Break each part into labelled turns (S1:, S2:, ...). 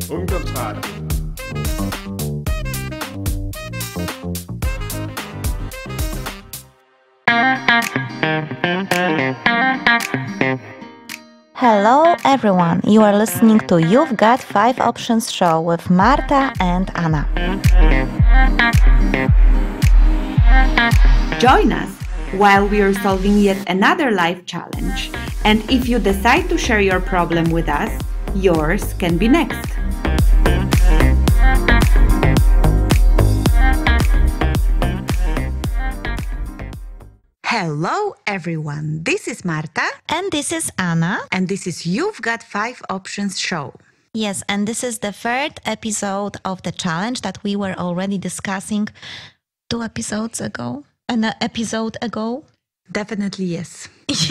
S1: Ungdomsradio.
S2: Hello everyone, you are listening to You've Got 5 Options show with Marta and Anna.
S3: Join us while we are solving yet another life challenge. And if you decide to share your problem with us, yours can be next. Hello everyone, this is Marta.
S2: And this is Anna.
S3: And this is You've Got 5 Options show.
S2: Yes, and this is the third episode of the challenge that we were already discussing 2 episodes ago. An episode ago.
S3: Definitely yes.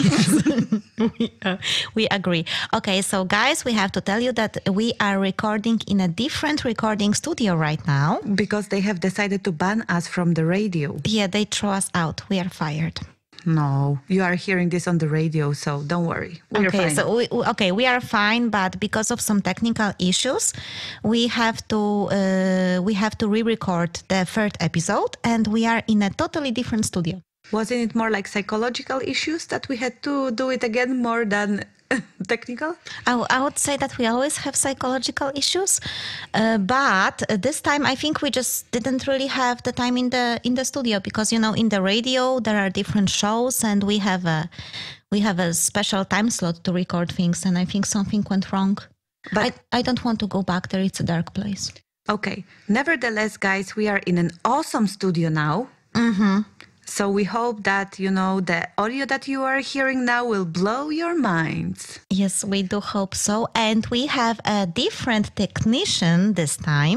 S2: We agree. Okay, so guys, we have to tell you that we are recording in a different recording studio right now.
S3: Because they have decided to ban us from the radio.
S2: Yeah, they throw us out. We are fired.
S3: No, you are hearing this on the radio, so don't worry. We are fine.
S2: So we are fine, but because of some technical issues, we have to re-record the third episode, and we are in a totally different studio.
S3: Wasn't it more like psychological issues that we had to do it again more than technical?
S2: I would say that we always have psychological issues, but this time I think we just didn't really have the time in the studio because, you know, in the radio there are different shows and we have a special time slot to record things, and I think something went wrong. But I don't want to go back there. It's a dark place.
S3: Okay. Nevertheless, guys, we are in an awesome studio now.
S2: Mm-hmm.
S3: So we hope that, you know, the audio that you are hearing now will blow your minds.
S2: Yes, we do hope so. And we have a different technician this time.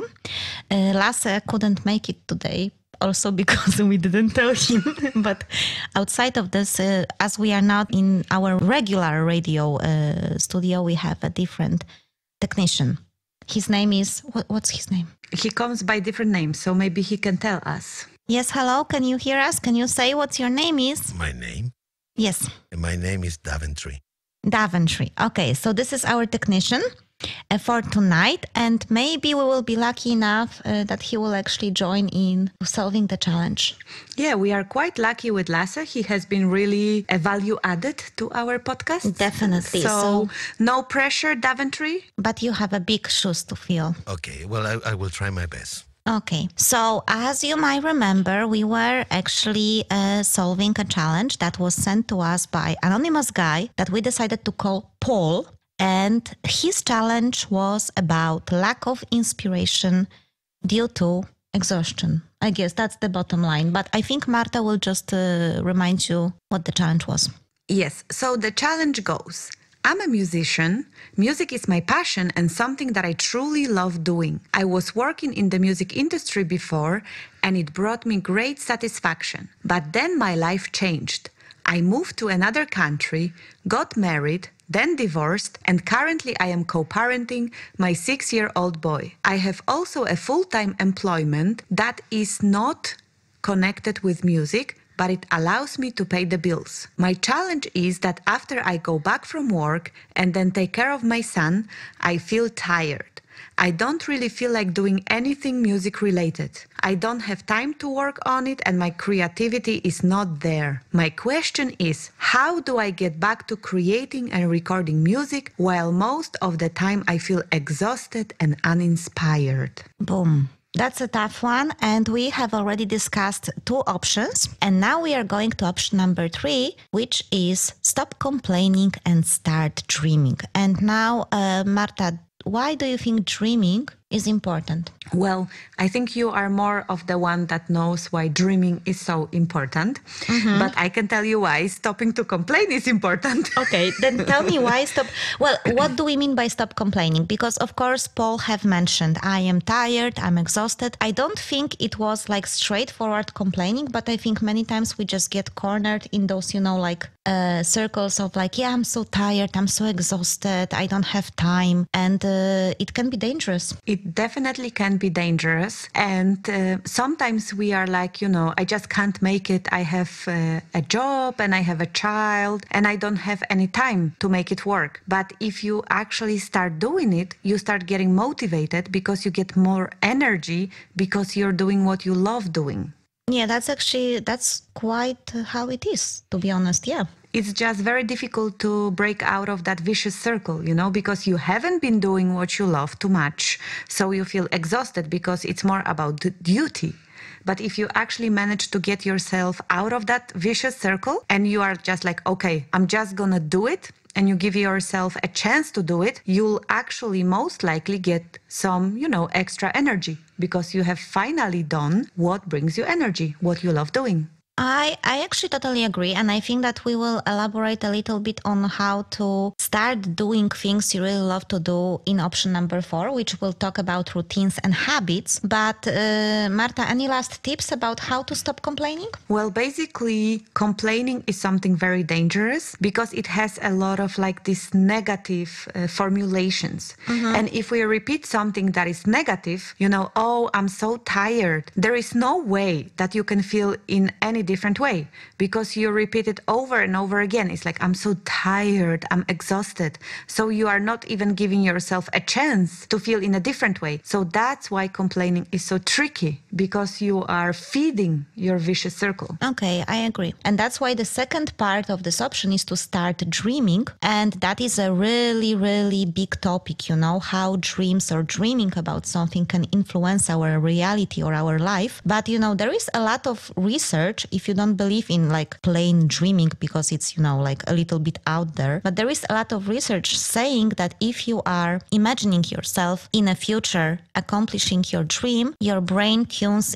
S2: Lasse couldn't make it today, also because we didn't tell him. But outside of this, as we are not in our regular radio studio, we have a different technician. His name is, what's his name?
S3: He comes by different names, so maybe he can tell us.
S2: Yes, hello, can you hear us? Can you say what your name is?
S4: My name?
S2: Yes.
S4: My name is Daventry.
S2: Daventry. Okay, so this is our technician for tonight, and maybe we will be lucky enough that he will actually join in solving the challenge.
S3: Yeah, we are quite lucky with Lasse. He has been really a value added to our podcast.
S2: Definitely.
S3: So no pressure, Daventry.
S2: But you have a big shoes to fill.
S4: Okay, well, I will try my best.
S2: Okay, so as you might remember, we were actually solving a challenge that was sent to us by anonymous guy that we decided to call Paul. And his challenge was about lack of inspiration due to exhaustion. I guess that's the bottom line. But I think Marta will just remind you what the challenge was.
S3: Yes, so the challenge goes. I'm a musician. Music is my passion and something that I truly love doing. I was working in the music industry before and it brought me great satisfaction. But then my life changed. I moved to another country, got married, then divorced, and currently I am co-parenting my 6-year-old boy. I have also a full-time employment that is not connected with music, but it allows me to pay the bills. My challenge is that after I go back from work and then take care of my son, I feel tired. I don't really feel like doing anything music related. I don't have time to work on it and my creativity is not there. My question is, how do I get back to creating and recording music while most of the time I feel exhausted and uninspired?
S2: Boom. That's a tough one, and we have already discussed 2 options, and now we are going to option number 3, which is stop complaining and start dreaming. And now, Marta, why do you think dreaming is important?
S3: Well, I think you are more of the one that knows why dreaming is so important. Mm-hmm. But I can tell you why stopping to complain is important.
S2: Okay, then tell me why stop. Well, what do we mean by stop complaining? Because of course, Paul have mentioned, I am tired, I'm exhausted. I don't think it was like straightforward complaining, but I think many times we just get cornered in those, you know, like circles of like, yeah, I'm so tired, I'm so exhausted, I don't have time. And it can be dangerous.
S3: It definitely can can be dangerous. And sometimes we are like, I just can't make it. I have a job and I have a child and I don't have any time to make it work. But if you actually start doing it, you start getting motivated because you get more energy because you're doing what you love doing.
S2: Yeah, that's quite how it is, to be honest. Yeah.
S3: It's just very difficult to break out of that vicious circle, because you haven't been doing what you love too much. So you feel exhausted because it's more about duty. But if you actually manage to get yourself out of that vicious circle and you are just like, okay, I'm just gonna do it, and you give yourself a chance to do it, you'll actually most likely get some, extra energy because you have finally done what brings you energy, what you love doing.
S2: I actually totally agree. And I think that we will elaborate a little bit on how to start doing things you really love to do in option number 4, which will talk about routines and habits. But Marta, any last tips about how to stop complaining?
S3: Well, basically, complaining is something very dangerous because it has a lot of these negative formulations. Mm-hmm. And if we repeat something that is negative, oh, I'm so tired. There is no way that you can feel in any different way because you repeat it over and over again. It's like, I'm so tired, I'm exhausted. So you are not even giving yourself a chance to feel in a different way. So that's why complaining is so tricky because you are feeding your vicious circle.
S2: Okay, I agree. And that's why the second part of this option is to start dreaming. And that is a really, really big topic, how dreams or dreaming about something can influence our reality or our life. But, there is a lot of research if you don't believe in plain dreaming because it's, a little bit out there. But there is a lot of research saying that if you are imagining yourself in a future accomplishing your dream, your brain tunes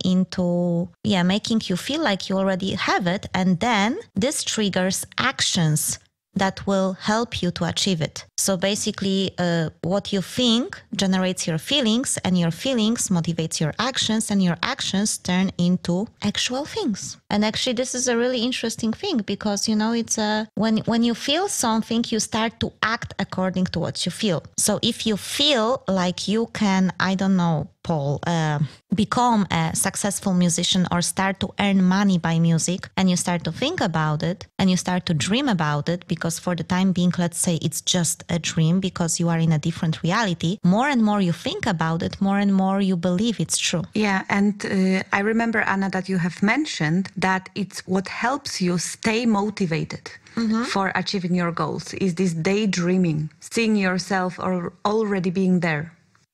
S2: into making you feel like you already have it. And then this triggers actions that will help you to achieve it. So basically, what you think generates your feelings, and your feelings motivates your actions, and your actions turn into actual things. And actually, this is a really interesting thing because, it's when you feel something, you start to act according to what you feel. So if you feel like you can, I don't know, Paul, become a successful musician or start to earn money by music, and you start to think about it and you start to dream about it, because for the time being, let's say it's just a dream because you are in a different reality, more and more you think about it, more and more you believe it's true.
S3: Yeah, and I remember, Anna, that you have mentioned that it's what helps you stay motivated. Mm-hmm. For achieving your goals is this daydreaming, seeing yourself or already being there.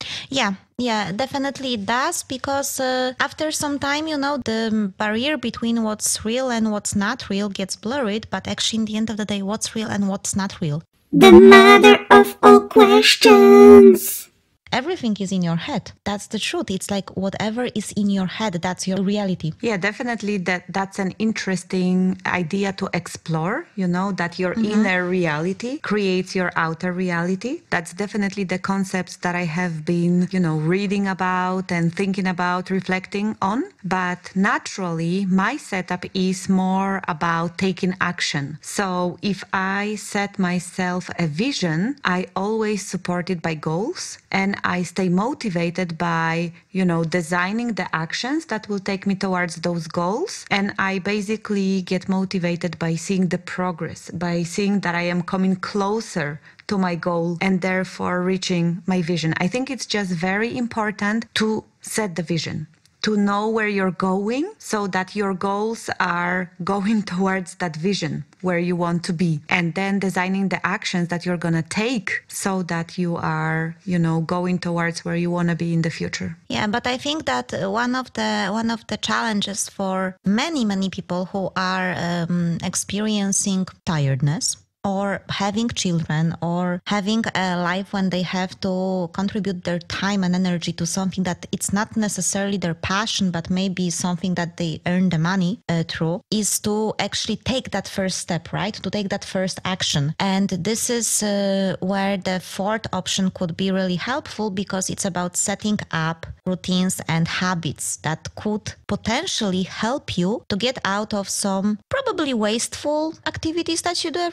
S2: Yeah, definitely it does, because after some time, the barrier between what's real and what's not real gets blurred, but actually in the end of the day, what's real and what's not real?
S1: The mother of all questions.
S2: Everything is in your head. That's the truth. It's like whatever is in your head, that's your reality.
S3: Yeah, definitely that's an interesting idea to explore, that your inner reality creates your outer reality. That's definitely the concepts that I have been, reading about and thinking about, reflecting on. But naturally, my setup is more about taking action. So if I set myself a vision, I always support it by goals, and I stay motivated by, designing the actions that will take me towards those goals. And I basically get motivated by seeing the progress, by seeing that I am coming closer to my goal and therefore reaching my vision. I think it's just very important to set the vision, to know where you're going so that your goals are going towards that vision where you want to be, and then designing the actions that you're going to take so that you are, going towards where you want to be in the future.
S2: Yeah, but I think that one of the challenges for many people who are experiencing tiredness, or having children, or having a life when they have to contribute their time and energy to something that it's not necessarily their passion, but maybe something that they earn the money through, is to actually take that first step, right? To take that first action. And this is where the fourth option could be really helpful, because it's about setting up routines and habits that could potentially help you to get out of some probably wasteful activities that you do every day,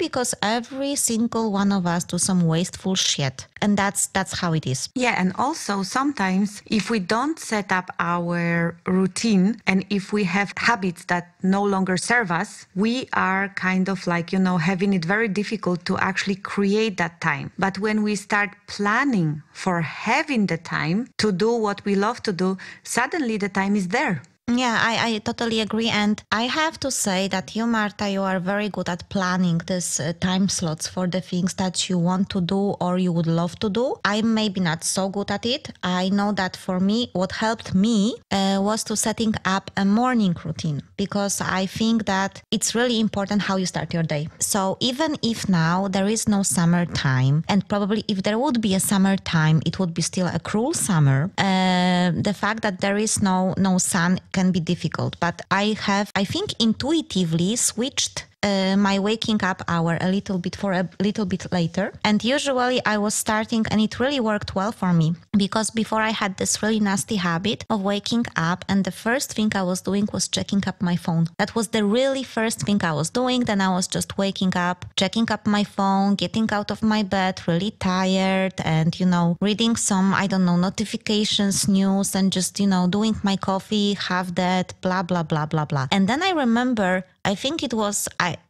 S2: because every single one of us do some wasteful shit. And that's how it is.
S3: Yeah, and also sometimes if we don't set up our routine and if we have habits that no longer serve us, we are kind of like, having it very difficult to actually create that time. But when we start planning for having the time to do what we love to do, suddenly the time is there.
S2: Yeah, I totally agree. And I have to say that you, Marta, you are very good at planning these time slots for the things that you want to do or you would love to do. I'm maybe not so good at it. I know that for me, what helped me was to setting up a morning routine, because I think that it's really important how you start your day. So even if now there is no summertime, and probably if there would be a summertime, it would be still a cruel summer. The fact that there is no sun can be difficult, but I think intuitively switched my waking up hour a little bit later. And usually I was starting, and it really worked well for me, because before I had this really nasty habit of waking up, and the first thing I was doing was checking up my phone. That was the really first thing I was doing. Then I was just waking up, checking up my phone, getting out of my bed, really tired, and, reading some, notifications, news, and just, doing my coffee, have that, blah, blah, blah, blah, blah. And then I remember, I think it was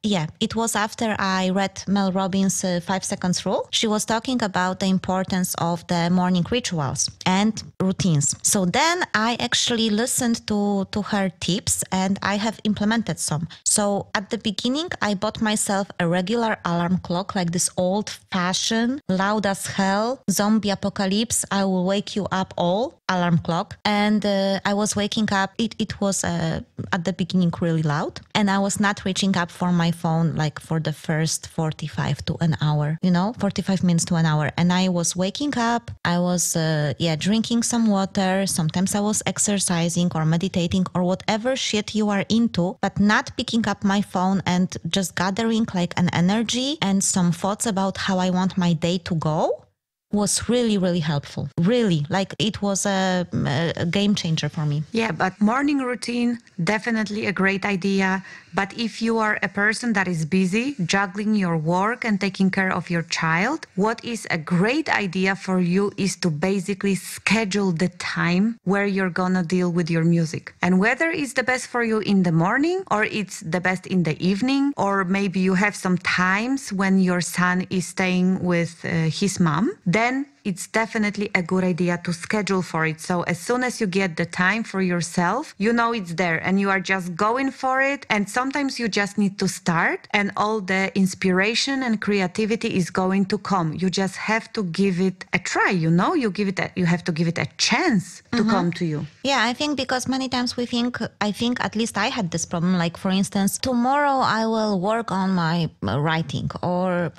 S2: after I read Mel Robbins' 5 seconds rule. She was talking about the importance of the morning rituals and routines. So then I actually listened to her tips, and I have implemented some. So at the beginning, I bought myself a regular alarm clock, like this old-fashioned, loud as hell, zombie apocalypse, I will wake you up all alarm clock. And I was waking up, it was at the beginning really loud, and I was not reaching up for my phone like for the first 45 to an hour, 45 minutes to an hour. And I was waking up, I was drinking some water, sometimes I was exercising or meditating or whatever shit you are into, but not picking up my phone and just gathering like an energy and some thoughts about how I want my day to go was really, really helpful. Really, like it was a game changer for me.
S3: Yeah, but morning routine, definitely a great idea. But if you are a person that is busy juggling your work and taking care of your child, what is a great idea for you is to basically schedule the time where you're gonna deal with your music. And whether it's the best for you in the morning or it's the best in the evening, or maybe you have some times when your son is staying with his mom, then it's definitely a good idea to schedule for it. So as soon as you get the time for yourself, it's there and you are just going for it. And sometimes you just need to start and all the inspiration and creativity is going to come. You just have to give it a try, you have to give it a chance to come to you.
S2: Yeah, I think because many times I think at least I had this problem. Like, for instance, tomorrow I will work on my writing, or,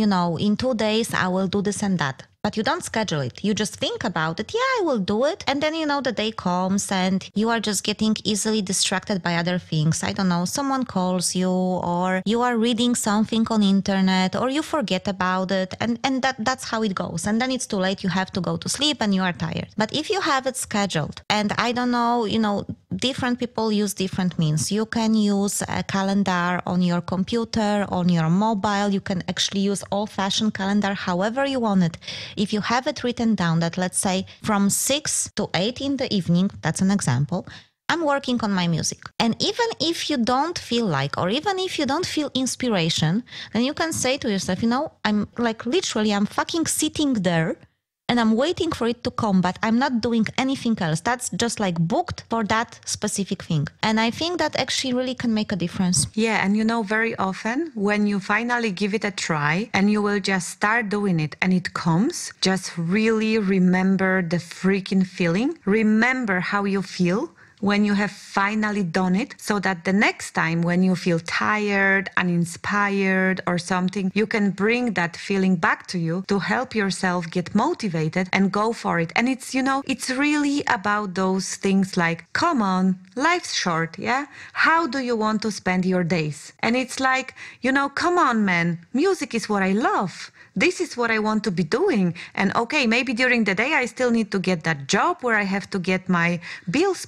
S2: in 2 days I will do this and that. But you don't schedule it. You just think about it. Yeah, I will do it. And then, the day comes and you are just getting easily distracted by other things. I don't know, someone calls you, or you are reading something on internet, or you forget about it. And that's how it goes. And then it's too late. You have to go to sleep and you are tired. But if you have it scheduled, and I don't know, different people use different means. You can use a calendar on your computer, on your mobile. You can actually use old-fashioned calendar, however you want it. If you have it written down that, let's say, from 6 to 8 in the evening, that's an example, I'm working on my music. And even if you don't feel like, or even if you don't feel inspiration, then you can say to yourself, I'm like literally, I'm fucking sitting there and I'm waiting for it to come, but I'm not doing anything else. That's just like booked for that specific thing. And I think that actually really can make a difference.
S3: Yeah, and very often when you finally give it a try and you will just start doing it and it comes, just really remember the freaking feeling. Remember how you feel when you have finally done it, so that the next time when you feel tired, uninspired or something, you can bring that feeling back to you to help yourself get motivated and go for it. And it's, it's really about those things like, come on, life's short, yeah? How do you want to spend your days? And it's like, come on, man, music is what I love. This is what I want to be doing. And okay, maybe during the day I still need to get that job where I have to get my bills paid, but I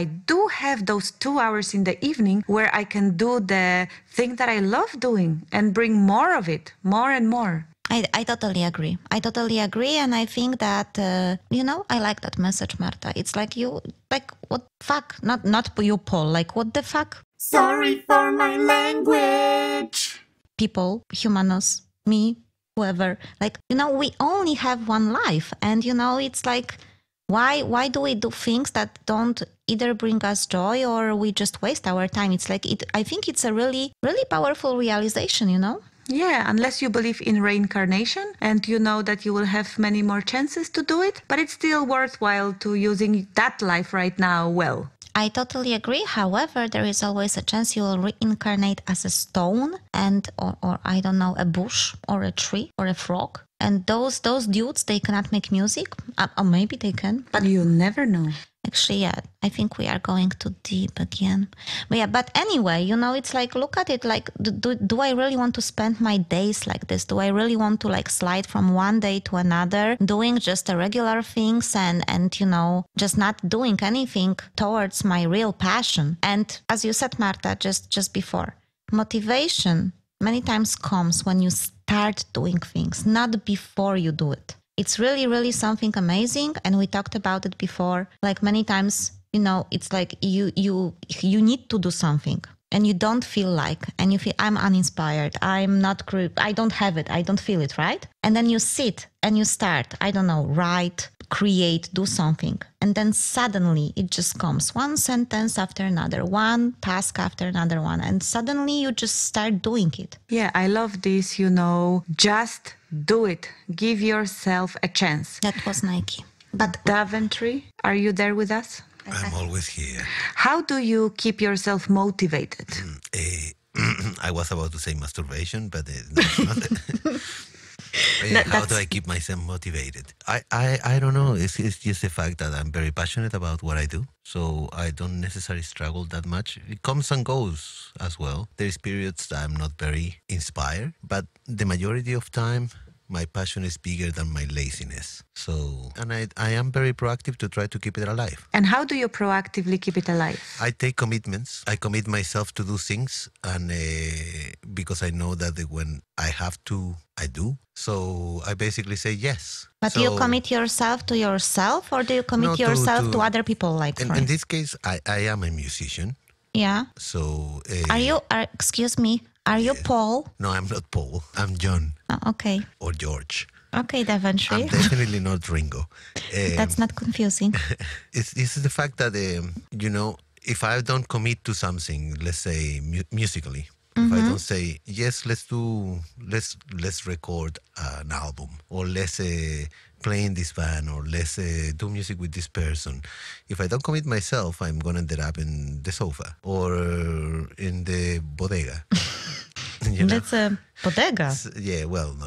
S3: I do have those 2 hours in the evening where I can do the thing that I love doing and bring more of it, more and more.
S2: I totally agree. And I think that, I like that message, Marta. It's like what the fuck? Not you, Paul. Like, what the fuck?
S1: Sorry for my language.
S2: People, humanos, me, whoever. Like, we only have one life. And, it's like, why do we do things that don't either bring us joy or we just waste our time? It's like, I think it's a really, really powerful realization,
S3: Yeah, unless you believe in reincarnation and you know that you will have many more chances to do it, but it's still worthwhile to using that life right now well.
S2: I totally agree. However, there is always a chance you will reincarnate as a stone or I don't know, a bush or a tree or a frog. And those dudes, they cannot make music. Or maybe they can.
S3: But you never know.
S2: Actually, yeah, I think we are going too deep again. But anyway, it's like, look at it, like, do I really want to spend my days like this? Do I really want to like slide from one day to another, doing just the regular things and just not doing anything towards my real passion? And as you said, Marta, just before, motivation many times comes when you start doing things, not before you do it. It's really, really something amazing. And we talked about it before. Like many times, it's like you need to do something and you don't feel like, and you feel I'm uninspired. I don't have it. I don't feel it, right? And then you sit and you start, I don't know, write, create, do something. And then suddenly it just comes one sentence after another, one task after another one. And suddenly you just start doing it.
S3: Yeah, I love this, just do it. Give yourself a chance.
S2: That was Nike. But
S3: Daventry, are you there with us?
S4: I'm always here.
S3: How do you keep yourself motivated?
S4: I was about to say masturbation, but no, it's not. How do I keep myself motivated? I don't know. It's just the fact that I'm very passionate about what I do. So I don't necessarily struggle that much. It comes and goes as well. There's periods that I'm not very inspired, but the majority of time, my passion is bigger than my laziness. So, and I am very proactive to try to keep it alive.
S3: And how do you proactively keep it alive?
S4: I take commitments. I commit myself to do things, and because I know that when I have to, I do. So I basically say yes.
S2: But do you commit yourself to yourself, or do you commit yourself to other people? Like
S4: in this case, I am a musician.
S2: Yeah.
S4: So
S2: excuse me, are you Paul?
S4: No, I'm not Paul. I'm John.
S2: Oh, okay.
S4: Or George.
S2: Okay, Daventry.
S4: I'm definitely not Ringo.
S2: That's not confusing.
S4: It's the fact that if I don't commit to something, let's say musically, if I don't say yes, let's record an album, or let's play in this band, or let's do music with this person. If I don't commit myself, I'm gonna end up in the sofa or in the bodega.
S2: That's a bodega.
S4: Yeah, well,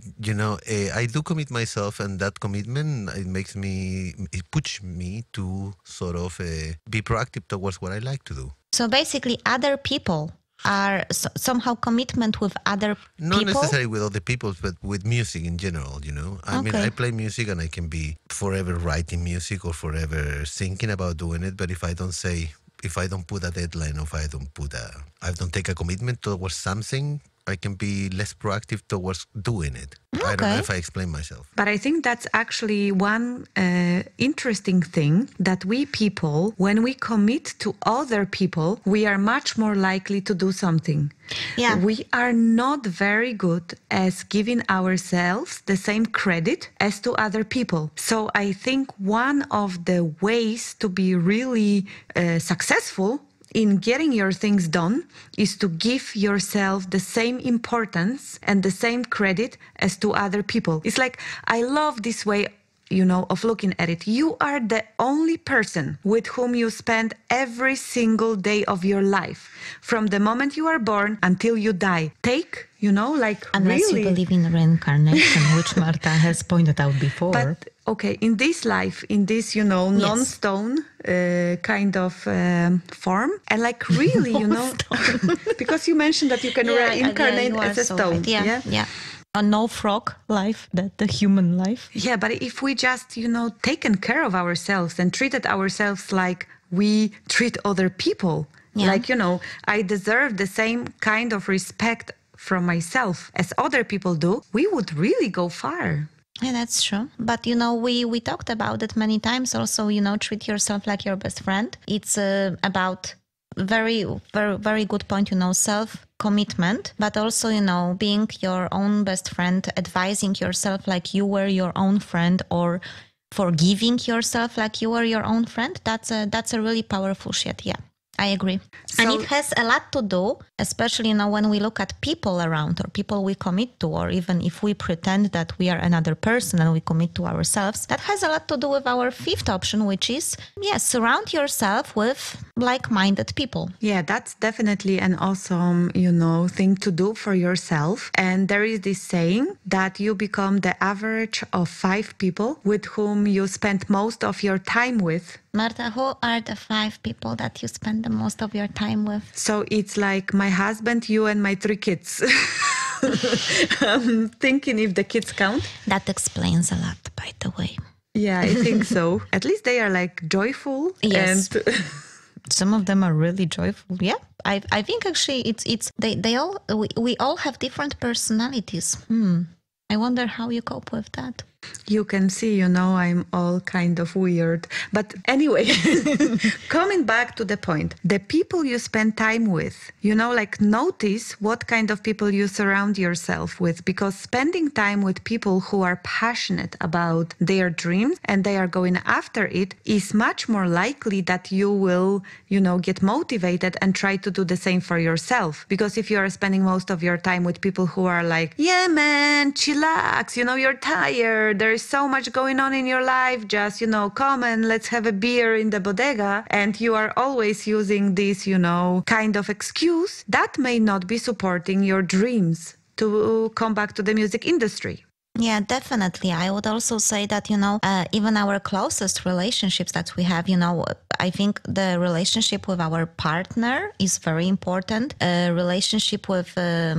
S4: I do commit myself, and that commitment, it pushes me to sort of be proactive towards what I like to do.
S2: So basically, other people are somehow commitment with other people?
S4: Not necessarily with other people, but with music in general, I mean, I play music and I can be forever writing music or forever thinking about doing it, but if I don't put a deadline, or if I don't take a commitment towards something, I can be less proactive towards doing it. Okay. I don't know if I explain myself.
S3: But I think that's actually one interesting thing, that we people, when we commit to other people, we are much more likely to do something.
S2: Yeah.
S3: We are not very good at giving ourselves the same credit as to other people. So I think one of the ways to be really successful in getting your things done is to give yourself the same importance and the same credit as to other people. It's like, I love this way, of looking at it. You are the only person with whom you spend every single day of your life, from the moment you are born until you die.
S2: Unless
S3: really,
S2: you believe in reincarnation, which Marta has pointed out before.
S3: But okay, in this life, in this, non-stone kind of form, and really, because you mentioned that you can reincarnate as a stone.
S2: Yeah. a no frog life, the human life.
S3: Yeah, but if we just, taken care of ourselves and treated ourselves like we treat other people, like, I deserve the same kind of respect from myself as other people do, we would really go far.
S2: Yeah, that's true. But, we talked about it many times also, treat yourself like your best friend. It's about very, very, very good point, self-commitment, but also, being your own best friend, advising yourself like you were your own friend, or forgiving yourself like you were your own friend. That's a really powerful shit. Yeah. I agree. And it has a lot to do, especially, when we look at people around or people we commit to, or even if we pretend that we are another person and we commit to ourselves, that has a lot to do with our fifth option, which is, surround yourself with like-minded people.
S3: Yeah, that's definitely an awesome, thing to do for yourself. And there is this saying that you become the average of 5 people with whom you spend most of your time with.
S2: Marta, who are the 5 people that you spend the most of your time with?
S3: So it's like my husband, you, and my 3 kids. I'm thinking if the kids count.
S2: That explains a lot, by the way.
S3: Yeah, I think so. At least they are like joyful.
S2: Yes.
S3: And
S2: some of them are really joyful. Yeah. I think actually we all have different personalities. I wonder how you cope with that.
S3: You can see, I'm all kind of weird. But anyway, coming back to the point, the people you spend time with, notice what kind of people you surround yourself with, because spending time with people who are passionate about their dreams and they are going after it is much more likely that you will, get motivated and try to do the same for yourself. Because if you are spending most of your time with people who are like, yeah, man, chillax, you're tired. There is so much going on in your life. Just, come and let's have a beer in the bodega. And you are always using this, kind of excuse that may not be supporting your dreams to come back to the music industry.
S2: Yeah, definitely. I would also say that, even our closest relationships that we have, I think the relationship with our partner is very important. A relationship with,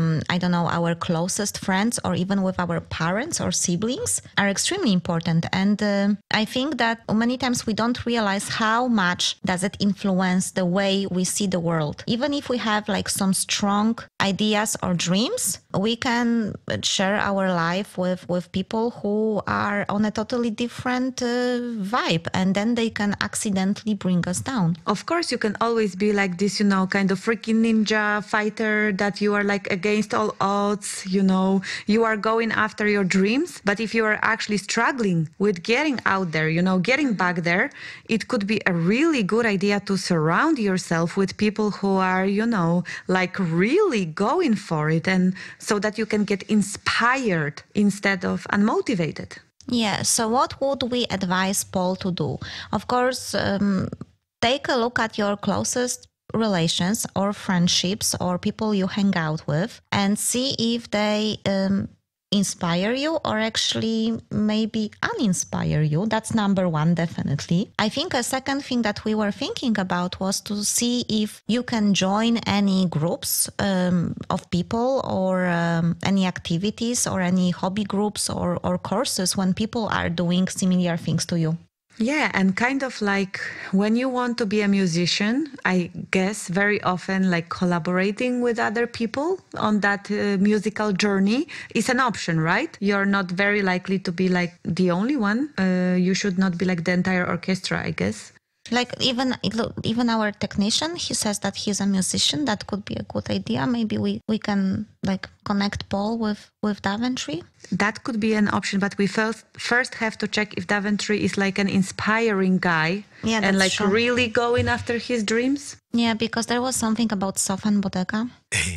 S2: our closest friends, or even with our parents or siblings are extremely important. And I think that many times we don't realize how much does it influence the way we see the world. Even if we have like some strong ideas or dreams, we can share our life with people who are on a totally different vibe, and then they can accidentally bring us down.
S3: Of course, you can always be like this, kind of freaking ninja fighter that you are like against all odds, you are going after your dreams. But if you are actually struggling with getting out there, getting back there, it could be a really good idea to surround yourself with people who are, like really going for it, and so that you can get inspired instead of unmotivated.
S2: Yeah, so what would we advise Paul to do? Of course, take a look at your closest relations or friendships or people you hang out with and see if they inspire you or actually maybe uninspire you. That's number one, definitely. I think a second thing that we were thinking about was to see if you can join any groups of people or any activities or any hobby groups or courses when people are doing similar things to you.
S3: Yeah, and kind of like when you want to be a musician, I guess very often like collaborating with other people on that musical journey is an option, right? You're not very likely to be like the only one. You should not be like the entire orchestra, I guess.
S2: Like even our technician, he says that he's a musician. That could be a good idea. Maybe we can like connect Paul with Daventry.
S3: That could be an option, but we first have to check if Daventry is like an inspiring guy, and like
S2: true.
S3: Really going after his dreams.
S2: Yeah, because there was something about Sof and Bodega.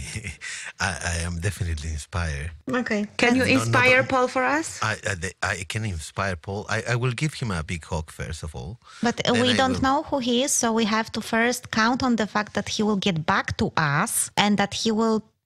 S4: I am definitely inspired.
S2: Okay.
S3: Can you inspire Paul for us?
S4: I can inspire Paul. I will give him a big hug first of all.
S2: But we don't know who he is, so we have to first count on the fact that he will get back to us and that he will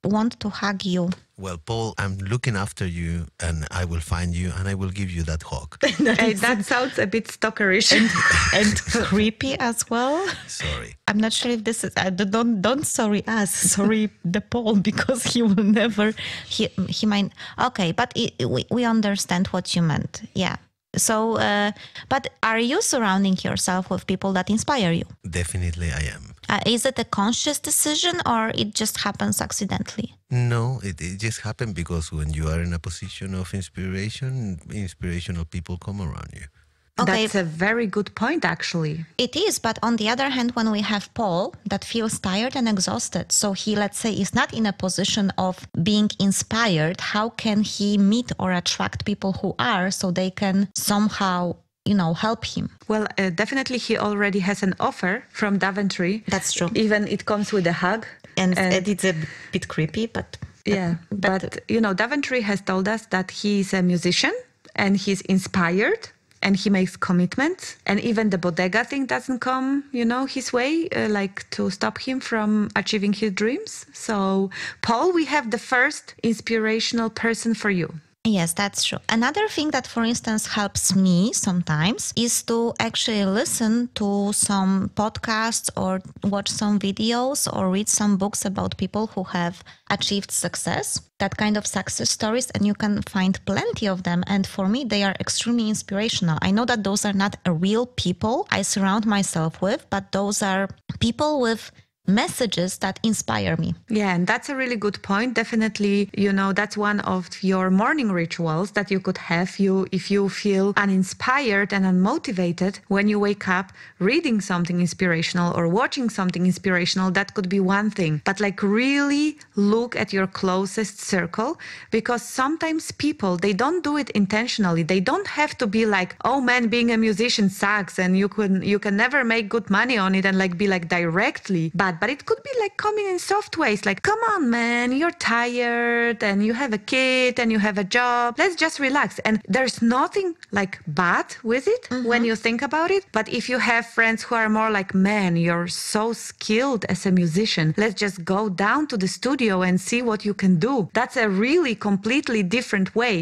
S2: want to hug you.
S4: Well, Paul, I'm looking after you, and I will find you, and I will give you that hug.
S3: That sounds a bit stalkerish
S2: And creepy as well.
S4: Sorry.
S2: I'm not sure if this is. Don't sorry us. Sorry the Paul, because he will never. He might. Okay, but we understand what you meant. Yeah. So, but are you surrounding yourself with people that inspire you?
S4: Definitely, I am.
S2: Is it a conscious decision or it just happens accidentally?
S4: No, it just happened because when you are in a position of inspiration, inspirational people come around you.
S2: Okay.
S3: That's a very good point, actually.
S2: It is, but on the other hand, when we have Paul that feels tired and exhausted, so he, let's say, is not in a position of being inspired, how can he meet or attract people who are so they can somehow, help him?
S3: Well, definitely he already has an offer from Daventry.
S2: That's true.
S3: Even it comes with a hug.
S2: And it's a bit creepy, but...
S3: Yeah, but Daventry has told us that he's a musician and he's inspired. And he makes commitments. And even the bodega thing doesn't come, his way, to stop him from achieving his dreams. So, Paul, we have the first inspirational person for you.
S2: Yes, that's true. Another thing that, for instance, helps me sometimes is to actually listen to some podcasts or watch some videos or read some books about people who have achieved success, that kind of success stories, and you can find plenty of them. And for me, they are extremely inspirational. I know that those are not real people I surround myself with, but those are people with messages that inspire me.
S3: Yeah, and that's a really good point. Definitely, that's one of your morning rituals that you could have. If you feel uninspired and unmotivated when you wake up, reading something inspirational or watching something inspirational, that could be one thing. But really look at your closest circle, because sometimes people, they don't do it intentionally. They don't have to be like, oh man, being a musician sucks and you can never make good money on it and be directly bad. But it could be coming in soft ways, come on, man, you're tired and you have a kid and you have a job. Let's just relax. And there's nothing bad with it when you think about it. But if you have friends who are more man, you're so skilled as a musician, let's just go down to the studio and see what you can do. That's a really completely different way,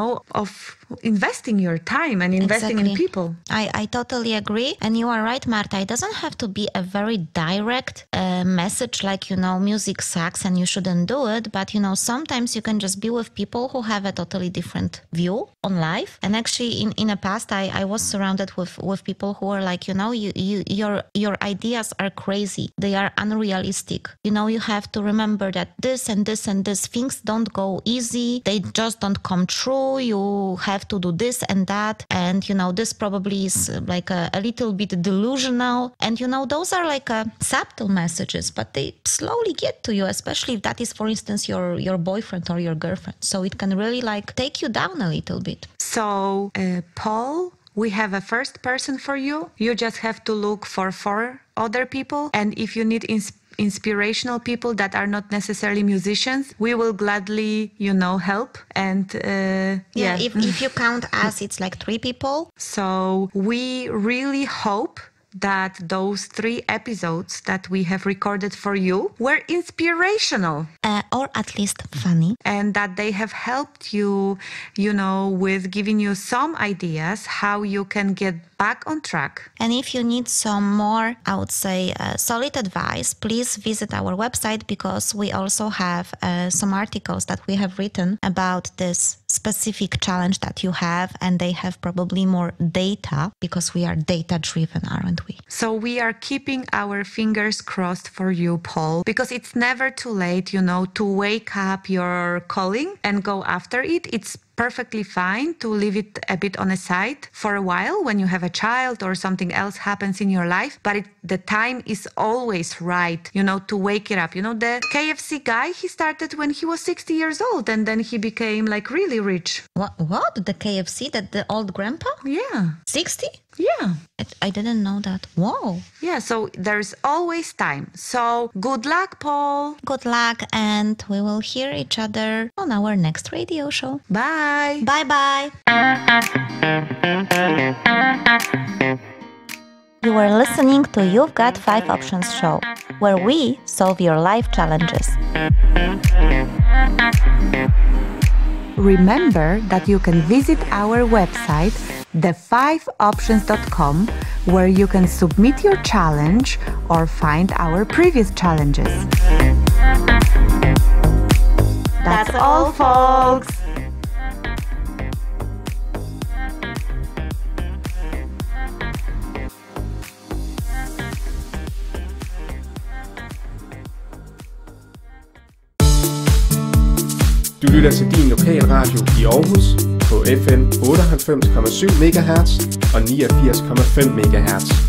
S3: of investing your time and investing in people.
S2: I totally agree. And you are right, Marta. It doesn't have to be a very direct message music sucks and you shouldn't do it. But, sometimes you can just be with people who have a totally different view on life. And actually, in the past, I was surrounded with people who were your ideas are crazy. They are unrealistic. You have to remember that this and this and this things don't go easy. They just don't come true. You have to do this and that. And, this probably is a little bit delusional. And, those are subtle messages, but they slowly get to you, especially if that is, for instance, your boyfriend or your girlfriend. So it can really take you down a little bit.
S3: So, Paul, we have a first person for you. You just have to look for 4 other people. And if you need inspirational people that are not necessarily musicians, we will gladly, help. And
S2: if you count us, it's 3 people.
S3: So we really hope that those 3 episodes that we have recorded for you were inspirational.
S2: Or at least funny.
S3: And that they have helped you, with giving you some ideas how you can get back on track.
S2: And if you need some more, I would say, solid advice, please visit our website, because we also have some articles that we have written about this specific challenge that you have, and they have probably more data, because we are data-driven, aren't we?
S3: So we are keeping our fingers crossed for you, Paul, because it's never too late, to wake up your calling and go after it. It's perfectly fine to leave it a bit on a side for a while when you have a child or something else happens in your life. But the time is always right, to wake it up. The KFC guy, he started when he was 60 years old and then he became really rich.
S2: What? The KFC, the old grandpa?
S3: Yeah.
S2: 60?
S3: Yeah.
S2: I didn't know that. Whoa.
S3: Yeah, so there's always time. So good luck, Paul.
S2: Good luck, and we will hear each other on our next radio show.
S3: Bye.
S2: Bye-bye. You are listening to You've Got 5 Options show, where we solve your life challenges.
S3: Remember that you can visit our website, the5options.com, where you can submit your challenge or find our previous challenges. That's all, folks!
S5: Du lytter til din lokalradio i Aarhus på FM 98,7 MHz og 89,5 MHz.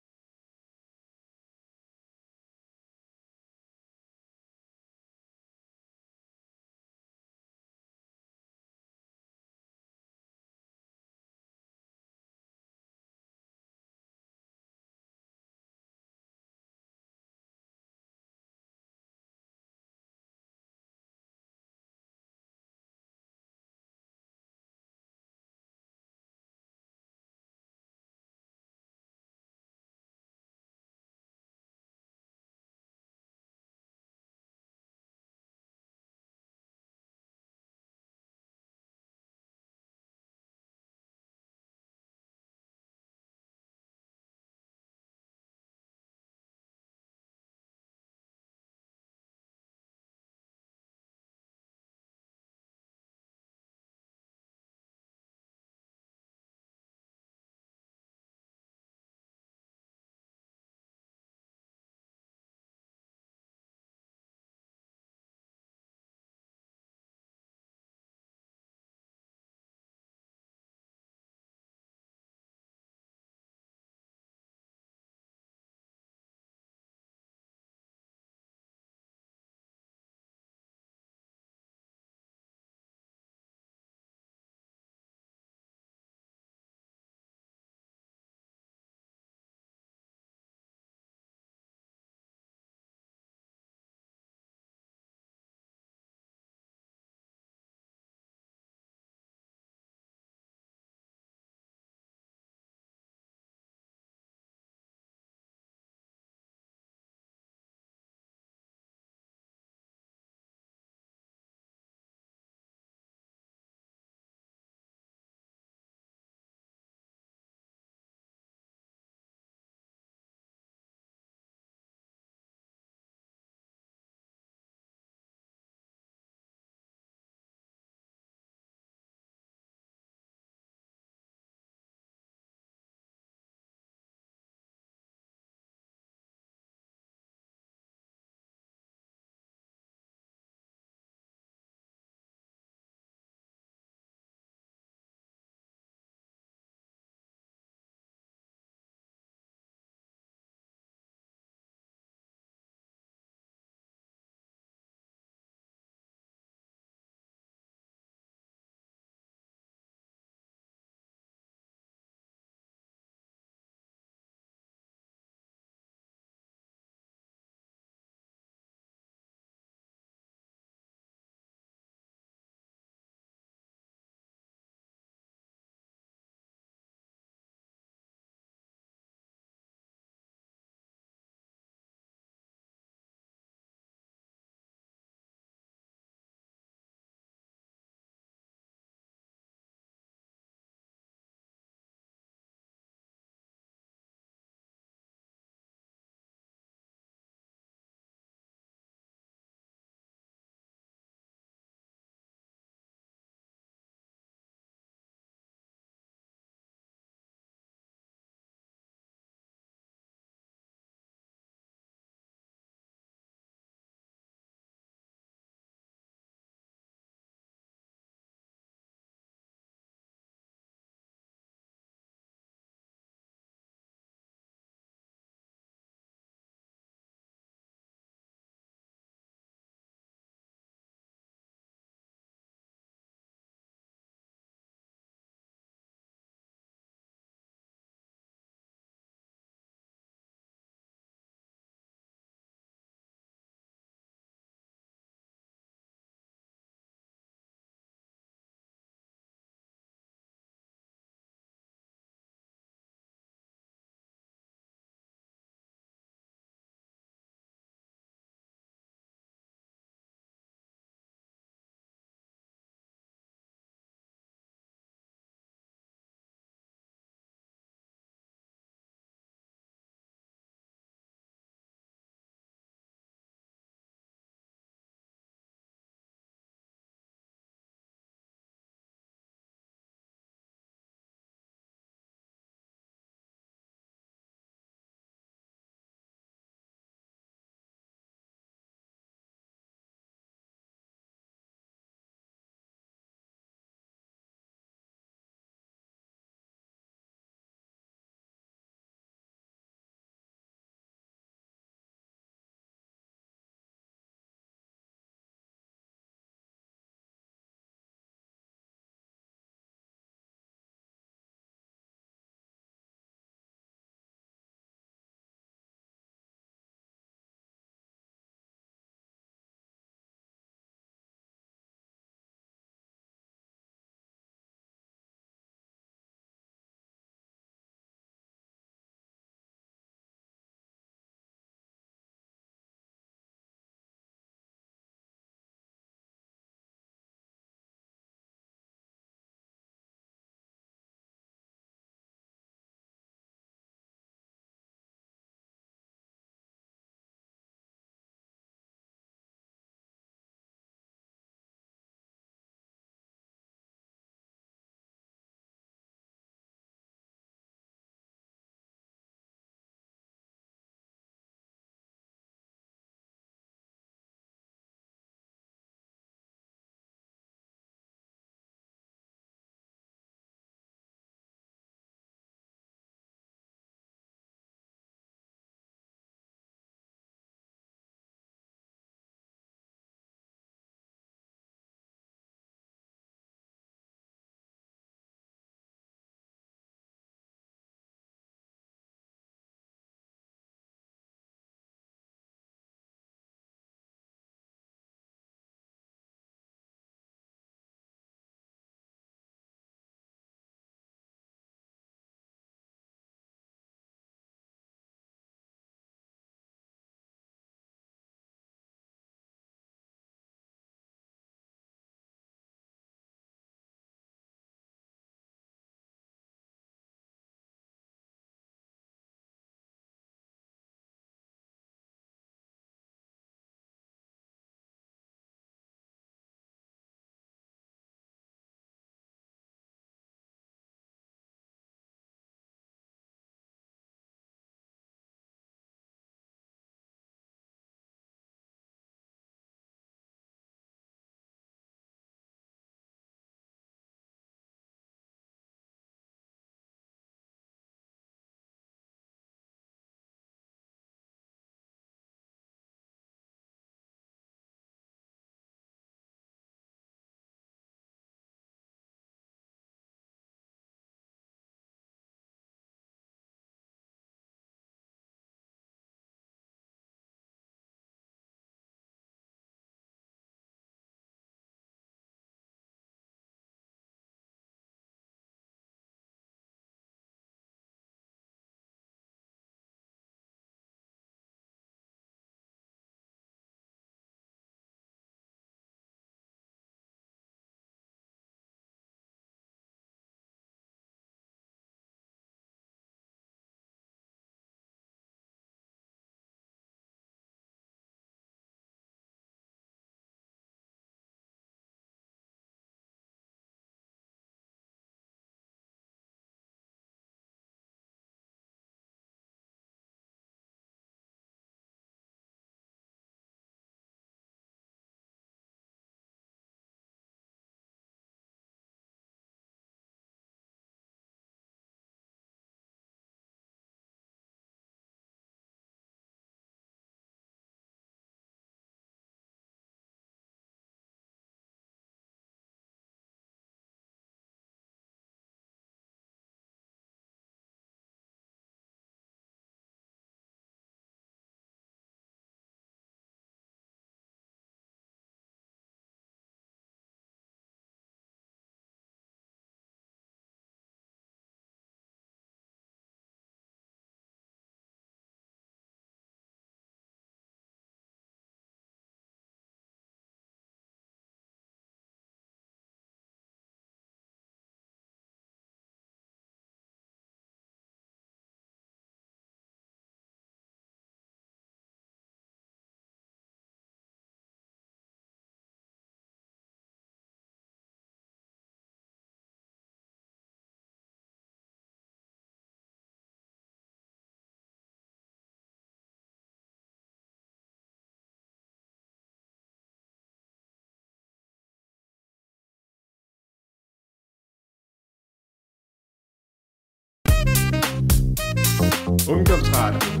S5: Ungdomsradio.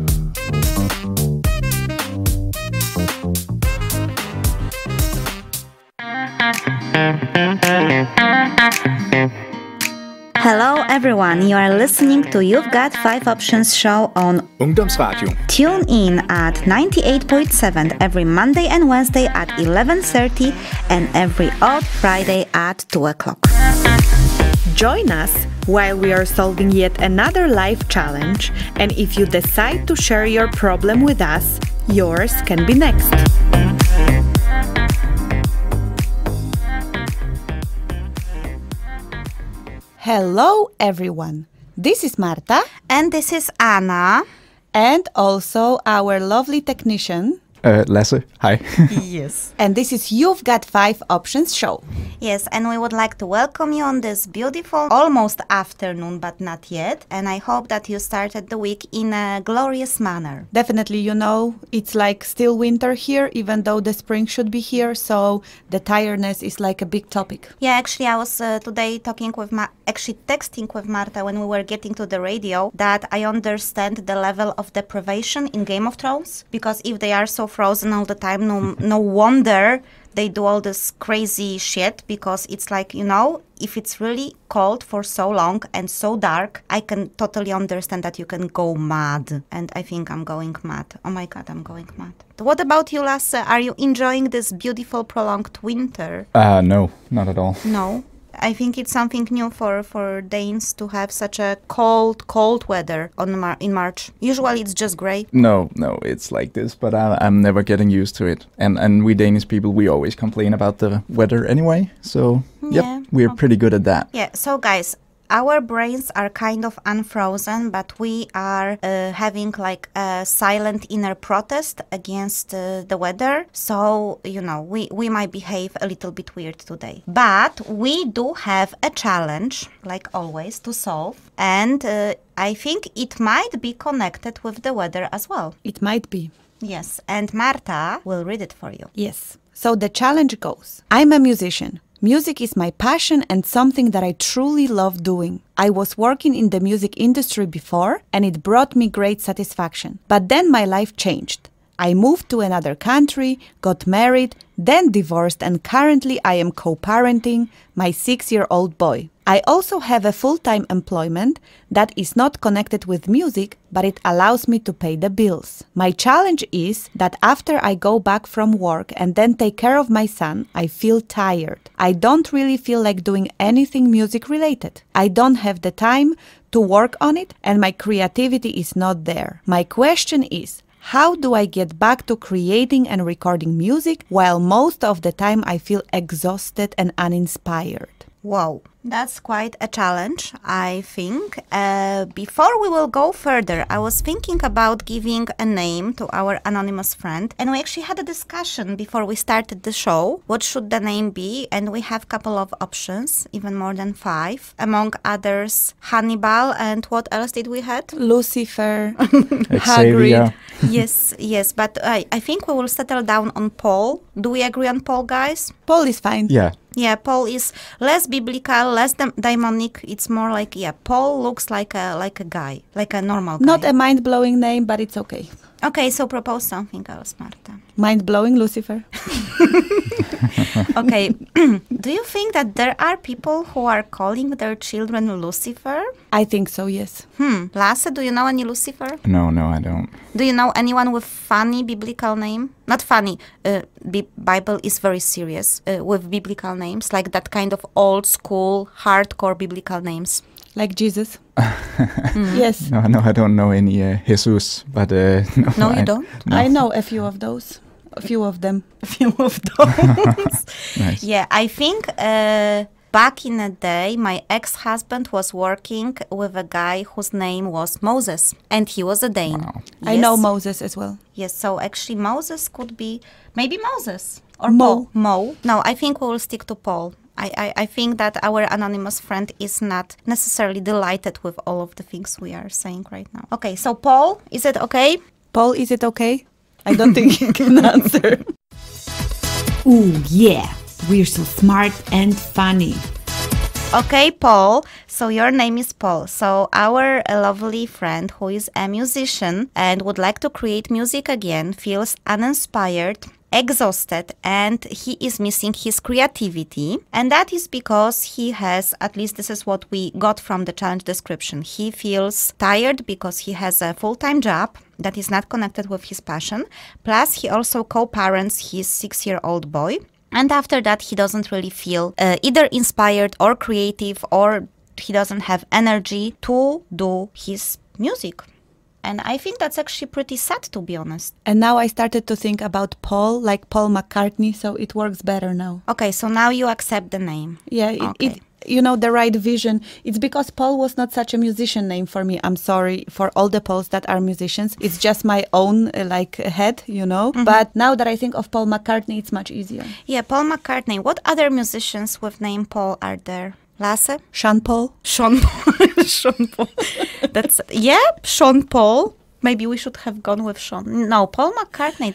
S2: Hello everyone, you are listening to You've Got 5 Options show on
S5: Ungdomsradio.
S2: Tune in at 98.7 every Monday and Wednesday at 11:30 and every odd Friday at 2 o'clock.
S3: Join us while we are solving yet another life challenge, and if you decide to share your problem with us, yours can be next. Hello everyone, this is Marta
S2: And this is Anna.
S3: and also our lovely technician.
S5: Lasse, hi.
S3: Yes. And this is You've Got 5 Options show.
S2: Yes, and we would like to welcome you on this beautiful, almost afternoon, but not yet. And I hope that you started the week in a glorious manner.
S3: Definitely, you know, it's like still winter here, even though the spring should be here. So the tiredness is like a big topic.
S2: Yeah, actually, I was today texting with Marta when we were getting to the radio that I understand the level of deprivation in Game of Thrones. Because if they are so frozen all the time, no wonder they do all this crazy shit, because it's like, you know, if it's really cold for so long and so dark, I can totally understand that you can go mad. And I think I'm going mad. Oh my God, I'm going mad. What about you, Lasse? Are you enjoying this beautiful prolonged winter?
S6: No, not at all.
S2: No? I think it's something new for Danes to have such a cold weather in March. Usually it's just gray.
S6: No, it's like this, but I'm never getting used to it. And we Danish people, we always complain about the weather anyway. So, yep, we're pretty good at that.
S2: Yeah, so guys, our brains are kind of unfrozen, but we are having like a silent inner protest against the weather. So, you know, we might behave a little bit weird today. But we do have a challenge, like always, to solve. And I think it might be connected with the weather as well.
S3: It might be.
S2: Yes, and Marta will read it for you.
S3: Yes. So the challenge goes: I'm a musician. Music is my passion and something that I truly love doing. I was working in the music industry before, and it brought me great satisfaction. But then my life changed. I moved to another country, got married, then divorced, and currently I am co-parenting my 6-year-old boy. I also have a full-time employment that is not connected with music, but it allows me to pay the bills. My challenge is that after I go back from work and then take care of my son, I feel tired. I don't really feel like doing anything music related. I don't have the time to work on it, and my creativity is not there. My question is, how do I get back to creating and recording music while most of the time I feel exhausted and uninspired?
S2: Wow, that's quite a challenge, I think. Before we will go further, I was thinking about giving a name to our anonymous friend, and we actually had a discussion before we started the show. What should the name be? And we have a couple of options, even more than 5. Among others, Hannibal, and what else did we have?
S3: Lucifer,
S6: Xavier.
S2: Yes, but I think we will settle down on Paul. Do we agree on Paul, guys?
S3: Paul is fine.
S6: Yeah.
S2: Yeah, Paul is less biblical, less demonic. It's more like, Paul looks like a guy, like a normal guy.
S3: Not a mind-blowing name, but it's okay.
S2: Okay, so propose something else, Marta.
S3: Mind-blowing Lucifer.
S2: Okay, do you think that there are people who are calling their children Lucifer?
S3: I think so, yes.
S2: Lasse, do you know any Lucifer?
S6: No, I don't.
S2: Do you know anyone with funny biblical name? Not funny. Bible is very serious with biblical names, like that kind of old school, hardcore biblical names.
S3: Like Jesus. Yes.
S6: No, I don't know any Jesus, but
S2: No, you don't?
S6: No.
S3: I know a few of those. A few of them.
S6: Nice.
S2: Yeah, I think back in the day, my ex-husband was working with a guy whose name was Moses, and he was a Dane.
S6: Wow.
S3: I know Moses as well.
S2: Yes, so actually Moses could be maybe Moses or
S3: Mo.
S2: Paul. Mo. No, I think we will stick to Paul. I think that our anonymous friend is not necessarily delighted with all of the things we are saying right now. Okay, so Paul, is it okay?
S3: Paul, is it okay? I don't think he can answer.
S7: Ooh, yeah, we're so smart and funny.
S2: Okay, Paul. So your name is Paul. So our lovely friend who is a musician and would like to create music again feels uninspired, exhausted, and he is missing his creativity. And that is because he has, at least this is what we got from the challenge description, he feels tired because he has a full-time job that is not connected with his passion. Plus, he also co-parents his 6-year-old boy. And after that, he doesn't really feel either inspired or creative, or he doesn't have energy to do his music. And I think that's actually pretty sad, to be honest.
S7: And now I started to think about Paul, like Paul McCartney, so it works better now.
S2: Okay, so now you accept the name.
S7: Yeah, it you know, the right vision. It's because Paul was not such a musician name for me. I'm sorry for all the Pauls that are musicians. It's just my own head, you know. Mm-hmm. But now that I think of Paul McCartney, it's much easier.
S2: Yeah, Paul McCartney. What other musicians with name Paul are there? Lasse?
S7: Sean Paul.
S2: Sean Paul. Sean Paul. Sean Paul. Maybe we should have gone with Sean. No, Paul McCartney.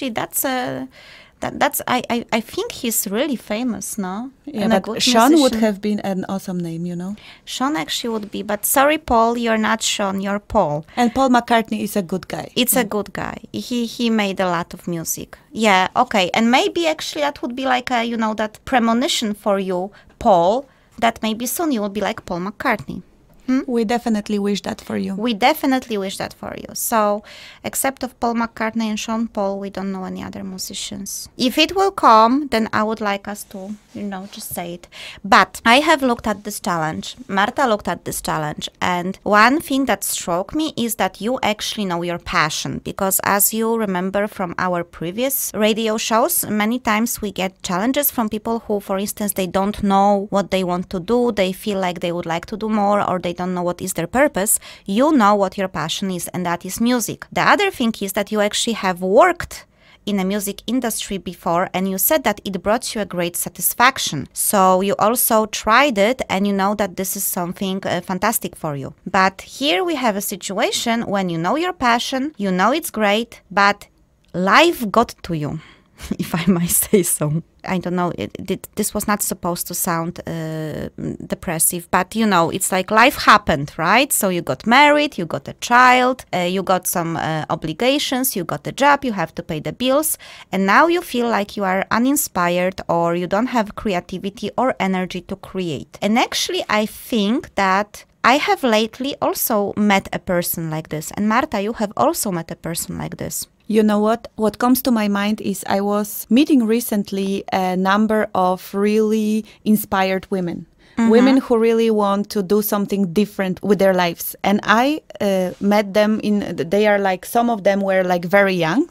S2: I think he's really famous, no?
S7: Yeah, but Sean would have been an awesome name, you know?
S2: Sean actually would be, but sorry, Paul, you're not Sean, you're Paul.
S7: And Paul McCartney is a good guy.
S2: It's a good guy. He made a lot of music. Yeah, okay. And maybe actually that would be like a, you know, that premonition for you, Paul, that maybe soon you will be like Paul McCartney.
S7: We definitely wish that for you.
S2: We definitely wish that for you. So, except of Paul McCartney and Sean Paul, we don't know any other musicians. If it will come, then I would like us to, you know, just say it. But I have looked at this challenge. Marta looked at this challenge. And one thing that struck me is that you actually know your passion. Because as you remember from our previous radio shows, many times we get challenges from people who, for instance, they don't know what they want to do. They feel like they would like to do more, or they don't know what is their purpose. You know what your passion is, and that is music. The other thing is that you actually have worked in a music industry before, and you said that it brought you a great satisfaction. So you also tried it, and you know that this is something fantastic for you. But here we have a situation when you know your passion, you know it's great, but life got to you, if I might say so. I don't know, this was not supposed to sound depressive, but you know, it's like life happened, right? So you got married, you got a child, you got some obligations, you got a job, you have to pay the bills, and now you feel like you are uninspired, or you don't have creativity or energy to create. And actually, I think that I have lately also met a person like this. And Marta, you have also met a person like this.
S7: You know what? What comes to my mind is I was meeting recently a number of really inspired women. Mm-hmm. Women who really want to do something different with their lives. And I met them they are like, some of them were like very young,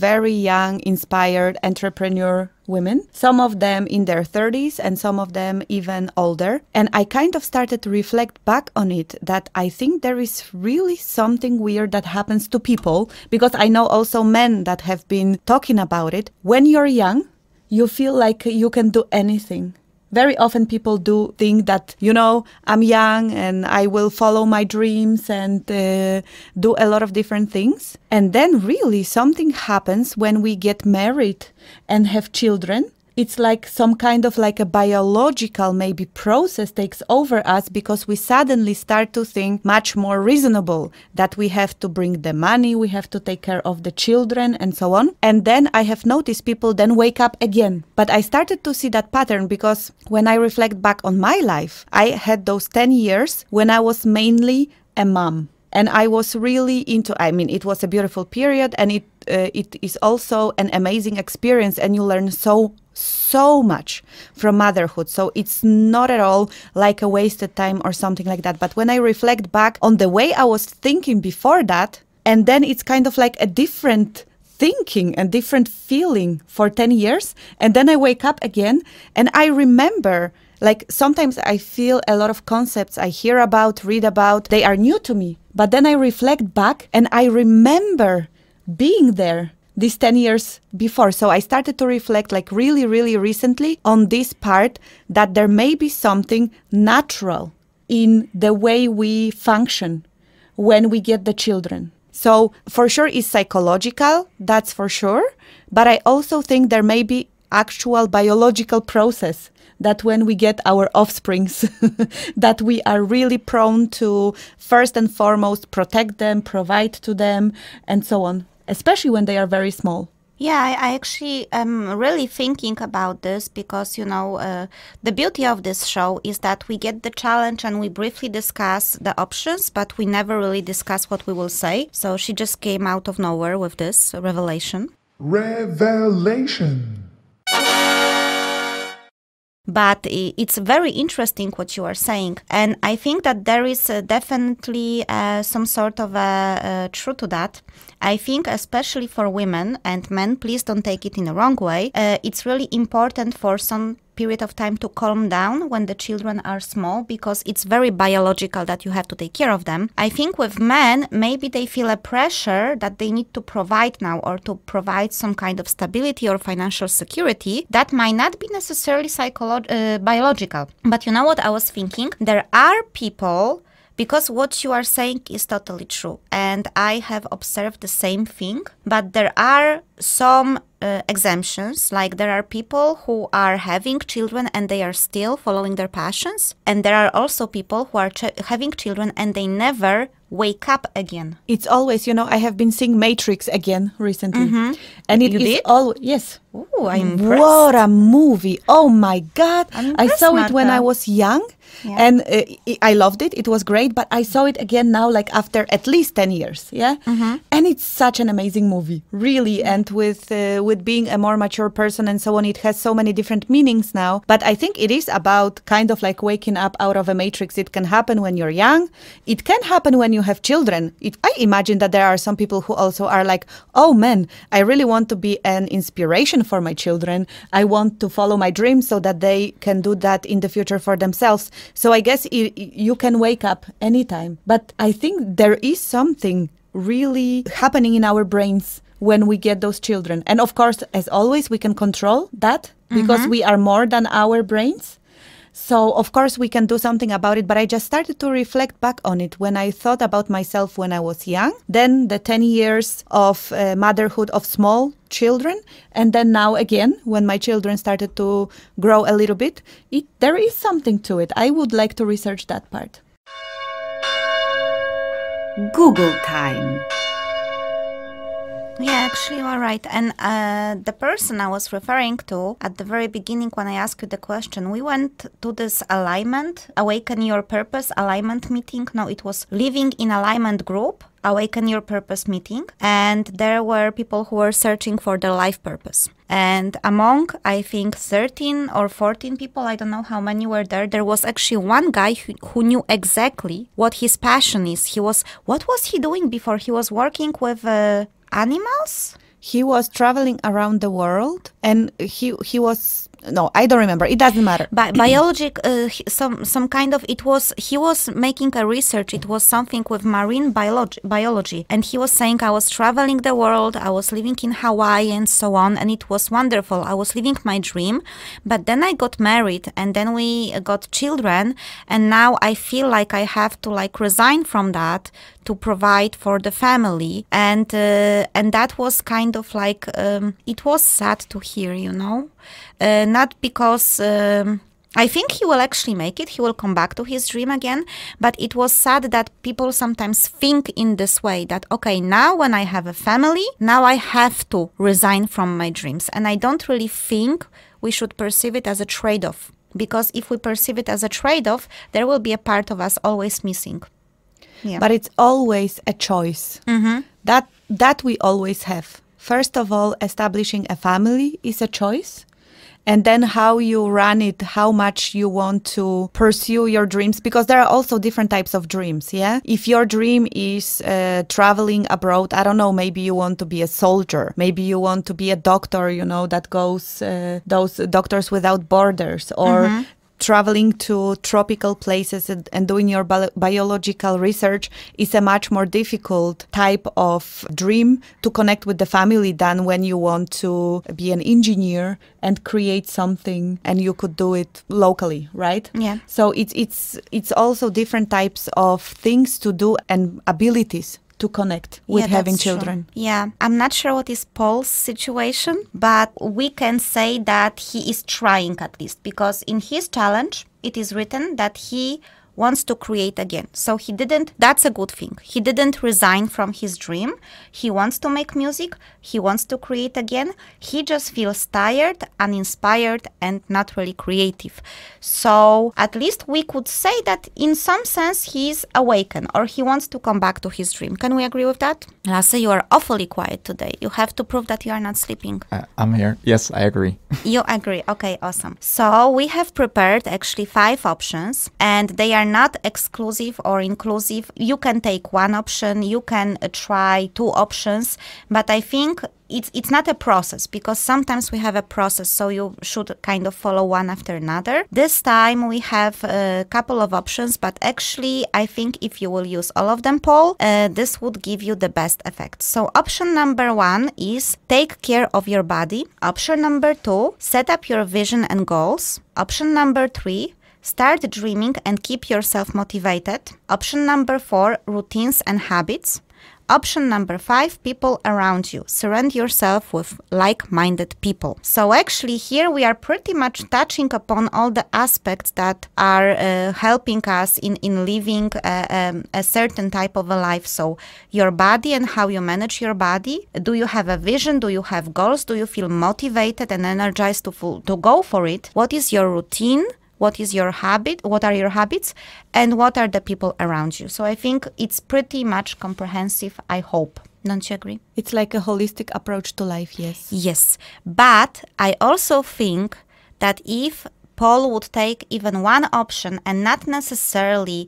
S7: inspired entrepreneur women. Some of them in their 30s and some of them even older. And I kind of started to reflect back on it, that I think there is really something weird that happens to people, because I know also men that have been talking about it. When you're young, you feel like you can do anything. Very often people do think that, you know, I'm young and I will follow my dreams and do a lot of different things. And then really something happens when we get married and have children. It's like some kind of like a biological maybe process takes over us, because we suddenly start to think much more reasonable, that we have to bring the money, we have to take care of the children and so on. And then I have noticed people then wake up again. But I started to see that pattern, because when I reflect back on my life, I had those 10 years when I was mainly a mom. And I was really it was a beautiful period, and it is also an amazing experience, and you learn so much from motherhood. So it's not at all like a wasted time or something like that. But when I reflect back on the way I was thinking before that, and then it's kind of like a different thinking and different feeling for 10 years. And then I wake up again and I remember, like sometimes I feel a lot of concepts I hear about, read about, they are new to me. But then I reflect back and I remember being there these 10 years before. So I started to reflect like really, really recently on this part, that there may be something natural in the way we function when we get the children. So for sure it's psychological, that's for sure. But I also think there may be actual biological process that when we get our offsprings, that we are really prone to first and foremost protect them, provide to them, and so on, especially when they are very small.
S2: Yeah, I actually am really thinking about this because, the beauty of this show is that we get the challenge and we briefly discuss the options, but we never really discuss what we will say. So she just came out of nowhere with this revelation.
S1: Revelation.
S2: But it's very interesting what you are saying. And I think that there is definitely some sort of truth to that. I think especially for women and men, please don't take it in the wrong way, it's really important for some period of time to calm down when the children are small, because it's very biological that you have to take care of them. I think with men, maybe they feel a pressure that they need to provide now, or to provide some kind of stability or financial security that might not be necessarily biological. But you know what I was thinking? There are people, because what you are saying is totally true, and I have observed the same thing, but there are some exemptions. Like there are people who are having children and they are still following their passions, and there are also people who are having children and they never wake up again.
S7: It's always, I have been seeing Matrix again recently.
S2: Mm-hmm.
S7: And it
S2: You
S7: is
S2: did?
S7: always, yes.
S2: Ooh, I'm impressed.
S7: What a movie. Oh my God.
S2: I'm
S7: I
S2: impressed,
S7: saw it when
S2: Marta.
S7: I was young.
S2: Yeah.
S7: And I loved it. It was great. But I saw it again now, like after at least 10 years. Yeah.
S2: Mm-hmm.
S7: And it's such an amazing movie, really. And with being a more mature person and so on, it has so many different meanings now. But I think it is about kind of like waking up out of a matrix. It can happen when you're young. It can happen when you have children. I imagine that there are some people who also are like, oh man, I really want to be an inspiration for my children. I want to follow my dreams so that they can do that in the future for themselves. So I guess you can wake up anytime. But I think there is something really happening in our brains when we get those children. And of course, as always, we can control that because we are more than our brains. So, of course, we can do something about it, but I just started to reflect back on it when I thought about myself when I was young, then the 10 years of motherhood of small children, and then now again, when my children started to grow a little bit, there is something to it. I would like to research that part.
S3: Google time.
S2: Yeah, actually, you are right. And the person I was referring to at the very beginning when I asked you the question, we went to this alignment, Awaken Your Purpose alignment meeting. No, it was Living in Alignment group, Awaken Your Purpose meeting. And there were people who were searching for their life purpose. And among, I think, 13 or 14 people, I don't know how many were there, there was actually one guy who knew exactly what his passion is. What was he doing before? He was working with animals?
S7: He was traveling around the world, and he was... No, I don't remember. It doesn't matter.
S2: Biologic, some kind of, he was making a research. It was something with marine biology. And he was saying, I was traveling the world, I was living in Hawaii and so on. And it was wonderful. I was living my dream. But then I got married and then we got children. And now I feel like I have to resign from that to provide for the family. And that was kind of it was sad to hear, not because I think he will actually make it. He will come back to his dream again. But it was sad that people sometimes think in this way that, okay, now when I have a family, now I have to resign from my dreams. And I don't really think we should perceive it as a trade-off. Because if we perceive it as a trade-off, there will be a part of us always missing. Yeah.
S7: But it's always a choice.
S2: Mm-hmm.
S7: That we always have. First of all, establishing a family is a choice. And then how you run it, how much you want to pursue your dreams, because there are also different types of dreams, yeah? If your dream is traveling abroad, I don't know, maybe you want to be a soldier, maybe you want to be a doctor, that goes, those Doctors Without Borders, or traveling to tropical places and doing your biological research is a much more difficult type of dream to connect with the family than when you want to be an engineer and create something and you could do it locally, right?
S2: Yeah.
S7: So it's also different types of things to do and abilities to connect with having children.
S2: True. Yeah, I'm not sure what is Paul's situation, but we can say that he is trying at least, because in his challenge, it is written that he wants to create again. So he didn't, that's a good thing. He didn't resign from his dream. He wants to make music. He wants to create again. He just feels tired, uninspired, and not really creative. So at least we could say that in some sense he's awakened, or he wants to come back to his dream. Can we agree with that? Lasse, you are awfully quiet today. You have to prove that you are not sleeping.
S6: I'm here. Yes, I agree.
S2: You agree. Okay, awesome. So we have prepared actually 5 options, and they are not exclusive or inclusive. You can take one option, you can try 2 options, but I think it's not a process, because sometimes we have a process, so you should kind of follow one after another. This time we have a couple of options, but actually I think if you will use all of them, Paul, this would give you the best effect. So option number 1 is take care of your body. Option number 2, set up your vision and goals. Option number 3, start dreaming and keep yourself motivated. Option number 4, routines and habits. Option number 5, people around you. Surround yourself with like-minded people. So actually here we are pretty much touching upon all the aspects that are helping us in living a certain type of a life. So your body and how you manage your body. Do you have a vision? Do you have goals? Do you feel motivated and energized to go for it? What is your routine? What is your habit? What are your habits? And what are the people around you? So I think it's pretty much comprehensive, I hope. Don't you agree?
S7: It's like a holistic approach to life, yes.
S2: Yes. But I also think that if Paul would take even one option and not necessarily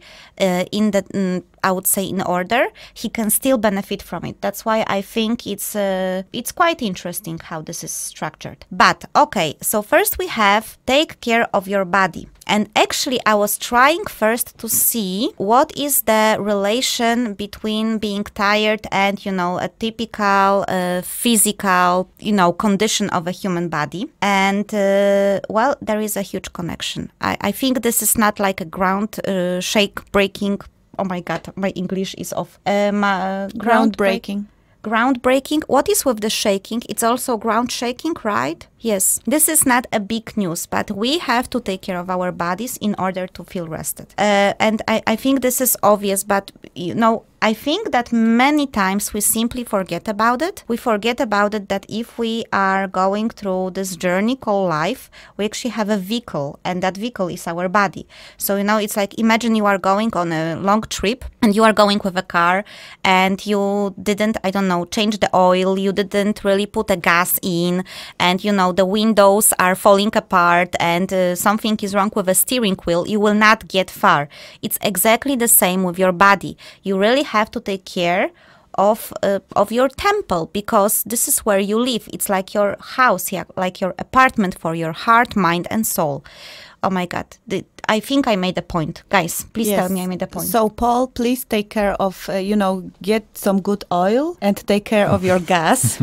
S2: I would say in order, he can still benefit from it. That's why I think it's quite interesting how this is structured. But okay, so first we have take care of your body. And actually I was trying first to see what is the relation between being tired and, a typical physical, condition of a human body. And well, there is a huge connection. I think this is not like a ground shake breaking. Oh my God, my English is off.
S7: Groundbreaking.
S2: Groundbreaking. What is with the shaking? It's also ground shaking, right? Yes. This is not a big news, but we have to take care of our bodies in order to feel rested. And I think this is obvious, but I think that many times we simply forget about it. We forget about it that if we are going through this journey called life, we actually have a vehicle, and that vehicle is our body. So, it's like, imagine you are going on a long trip and you are going with a car and you didn't, change the oil, you didn't really put a gas in, and, the windows are falling apart and something is wrong with the steering wheel, you will not get far. It's exactly the same with your body. You really have to take care of your temple, because this is where you live. It's like your house, like your apartment for your heart, mind, and soul. Oh my God. I think I made a point. Guys, please tell me I made a point.
S7: So Paul, please take care of, get some good oil and take care of your gas.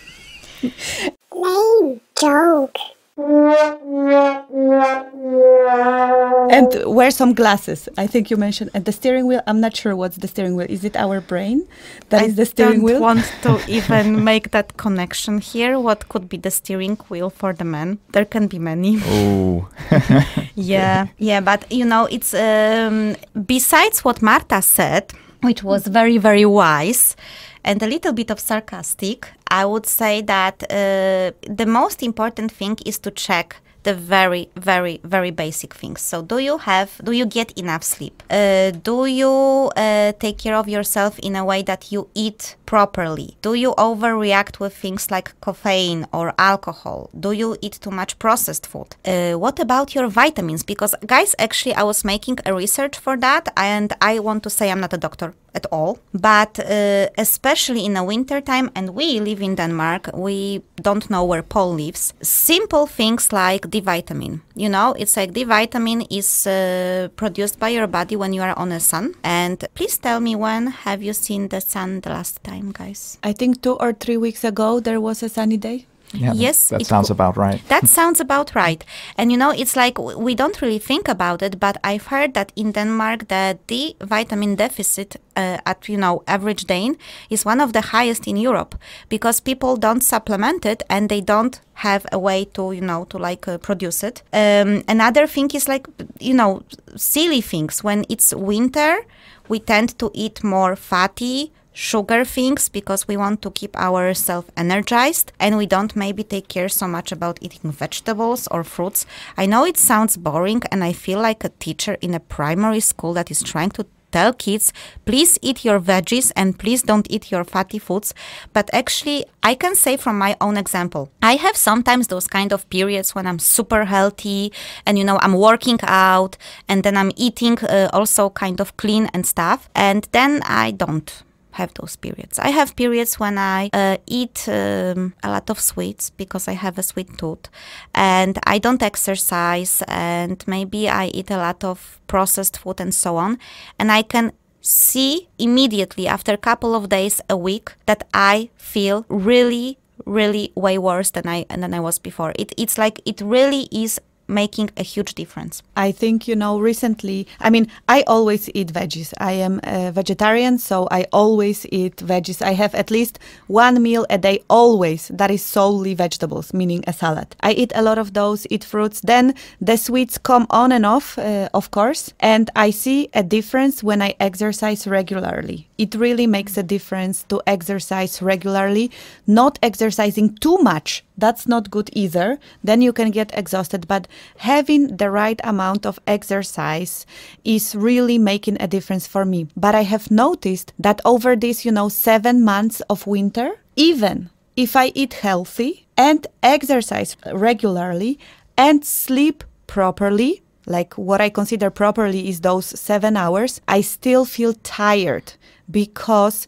S1: Lame joke.
S7: And wear some glasses. I think you mentioned. And the steering wheel, I'm not sure what's the steering wheel. Is it our brain that is the steering wheel?
S2: I don't want to even make that connection here. What could be the steering wheel for the man? There can be many.
S6: Oh.
S2: Yeah, but it's besides what Marta said, which was very, very wise and a little bit of sarcastic, I would say that the most important thing is to check the very, very, very basic things. So do you get enough sleep? Do you take care of yourself in a way that you eat properly? Do you overreact with things like caffeine or alcohol? Do you eat too much processed food? What about your vitamins? Because guys, actually I was making a research for that, and I want to say I'm not a doctor at all, but especially in the winter time, and we live in Denmark, we don't know where Paul lives. Simple things like D-vitamin. It's like D-vitamin is produced by your body when you are on the sun. And please tell me, when have you seen the sun the last time, guys?
S7: I think 2 or 3 weeks ago there was a sunny day.
S6: Yeah,
S2: yes,
S6: that sounds about right.
S2: That sounds about right. And it's like we don't really think about it, but I've heard that in Denmark the D vitamin deficit at average Dane is one of the highest in Europe, because people don't supplement it and they don't have a way to produce it. Another thing is silly things. When it's winter, we tend to eat more fatty, sugar things because we want to keep ourselves energized, and we don't maybe take care so much about eating vegetables or fruits. I know it sounds boring, and I feel like a teacher in a primary school that is trying to tell kids, please eat your veggies and please don't eat your fatty foods. But actually, I can say from my own example, I have sometimes those kind of periods when I'm super healthy and, I'm working out and then I'm eating also kind of clean and stuff. And then I don't have those periods. I have periods when I eat a lot of sweets because I have a sweet tooth, and I don't exercise, and maybe I eat a lot of processed food and so on, and I can see immediately after a couple of days, a week, that I feel really, really way worse than I was before. It's like it really is making a huge difference.
S7: I think, recently, I always eat veggies. I am a vegetarian, so I always eat veggies. I have at least one meal a day always that is solely vegetables, meaning a salad. I eat a lot of those, eat fruits. Then the sweets come on and off, of course. And I see a difference when I exercise regularly. It really makes a difference to exercise regularly, not exercising too much. That's not good either. Then you can get exhausted. But having the right amount of exercise is really making a difference for me. But I have noticed that over this, 7 months of winter, even if I eat healthy and exercise regularly and sleep properly, like what I consider properly is those 7 hours, I still feel tired because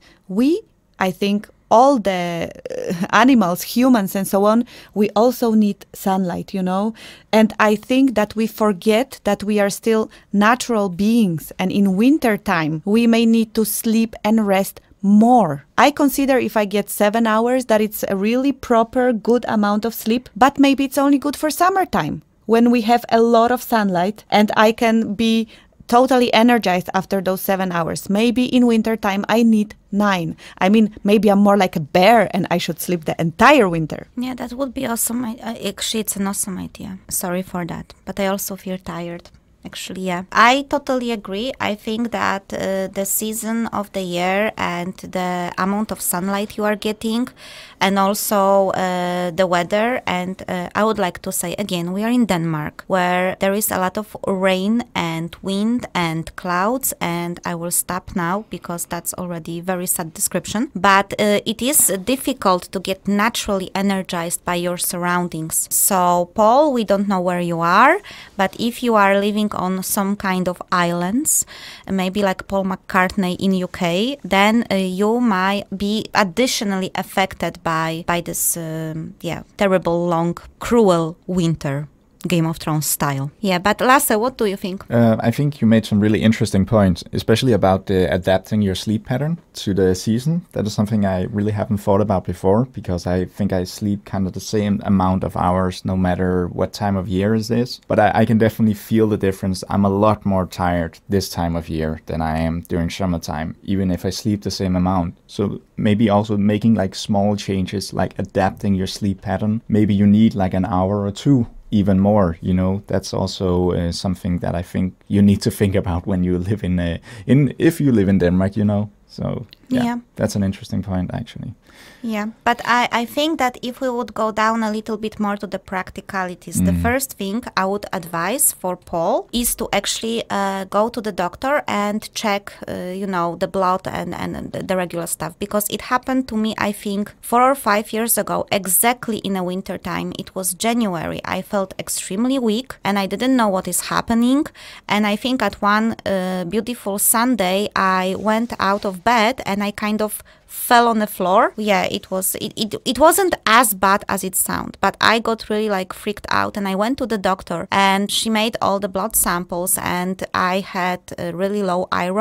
S7: I think, all the animals, humans and so on, we also need sunlight, And I think that we forget that we are still natural beings. And in winter time, we may need to sleep and rest more. I consider if I get 7 hours that it's a really proper, good amount of sleep, but maybe it's only good for summertime when we have a lot of sunlight and I can be totally energized after those 7 hours. Maybe in winter time I need 9. Maybe I'm more like a bear and I should sleep the entire winter.
S2: Yeah, that would be awesome. Actually, it's an awesome idea. Sorry for that, but I also feel tired. Actually, yeah. I totally agree. I think that the season of the year and the amount of sunlight you are getting, and also the weather, and I would like to say again, we are in Denmark, where there is a lot of rain and wind and clouds, and I will stop now because that's already a very sad description. But it is difficult to get naturally energized by your surroundings. So, Paul, we don't know where you are, but if you are living on some kind of islands, maybe like Paul McCartney in UK, then you might be additionally affected by this terrible, long, cruel winter. Game of Thrones style. Yeah, but Lasse, what do you think?
S6: I think you made some really interesting points, especially about adapting your sleep pattern to the season. That is something I really haven't thought about before, because I think I sleep kind of the same amount of hours no matter what time of year it is. But I can definitely feel the difference. I'm a lot more tired this time of year than I am during summertime, even if I sleep the same amount. So maybe also making like small changes, like adapting your sleep pattern. Maybe you need like an hour or two even more, that's also something that I think you need to think about when you live if you live in Denmark, So yeah, that's an interesting point, actually.
S2: Yeah, but I think that if we would go down a little bit more to the practicalities, the first thing I would advise for Paul is to actually go to the doctor and check, the blood and the regular stuff. Because it happened to me, I think, 4 or 5 years ago, exactly in the winter time. It was January. I felt extremely weak and I didn't know what is happening. And I think at one beautiful Sunday, I went out of bed and I kind of fell on the floor. Yeah, it wasn't as bad as it sounded, but I got really freaked out, and I went to the doctor and she made all the blood samples, and I had really low iron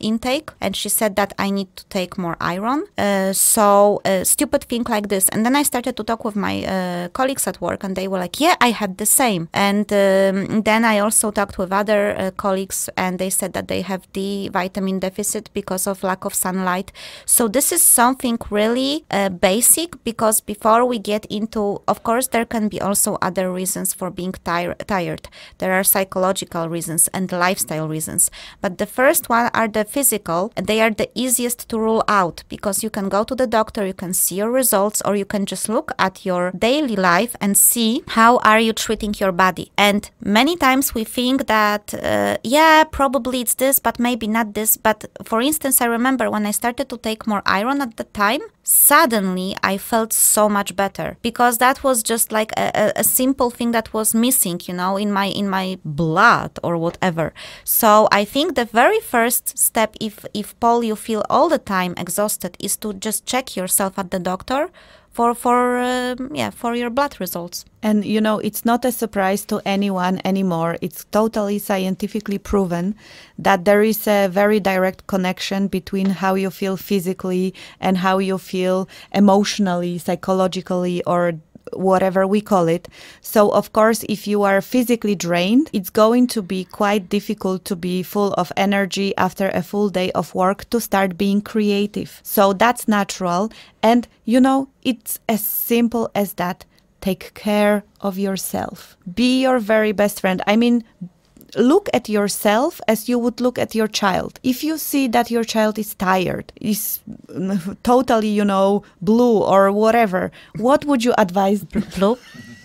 S2: intake, and she said that I need to take more iron. So stupid thing like this. And then I started to talk with my colleagues at work, and they were like, yeah, I had the same. And then I also talked with other colleagues, and they said that they have D vitamin deficit because of lack of sunlight. So this is something really basic, because before we get into, of course, there can be also other reasons for being tired. There are psychological reasons and lifestyle reasons. But the first one are the physical, and they are the easiest to rule out, because you can go to the doctor, you can see your results, or you can just look at your daily life and see how are you treating your body. And many times we think that, yeah, probably it's this, but maybe not this. But for instance, I remember when I started to take more iron at the time, suddenly I felt so much better, because that was just like a simple thing that was missing, you know, in my blood or whatever. So I think the very first step, if Paul, you feel all the time exhausted, is to just check yourself at the doctor for your blood results.
S7: And, you know, it's not a surprise to anyone anymore. It's totally scientifically proven that there is a very direct connection between how you feel physically and how you feel emotionally, psychologically, or whatever we call it. So, of course, if you are physically drained, it's going to be quite difficult to be full of energy after a full day of work to start being creative. So that's natural. And, you know, it's as simple as that. Take care of yourself. Be your very best friend. I mean, look at yourself as you would look at your child. If you see that your child is tired, is totally, you know, blue or whatever, what would you advise? Blue?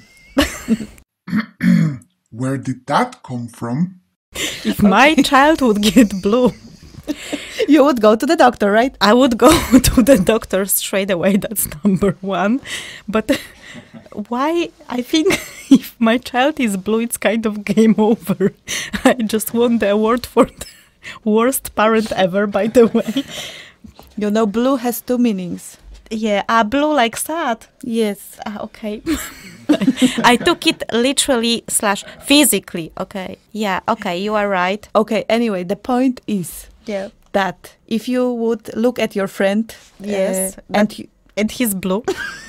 S1: Where did that come from?
S2: If my child would get blue,
S7: you would go to the doctor, right?
S2: I would go to the doctor straight away. That's number one. But why? I think if my child is blue, it's kind of game over. I just won the award for the worst parent ever, by the way.
S7: You know, blue has two meanings.
S2: Yeah, blue like sad.
S7: Yes.
S2: Okay. I took it literally / physically. Okay. Yeah, okay, you are right.
S7: Okay, anyway, the point is that if you would look at your friend...
S2: Yes, and he's blue.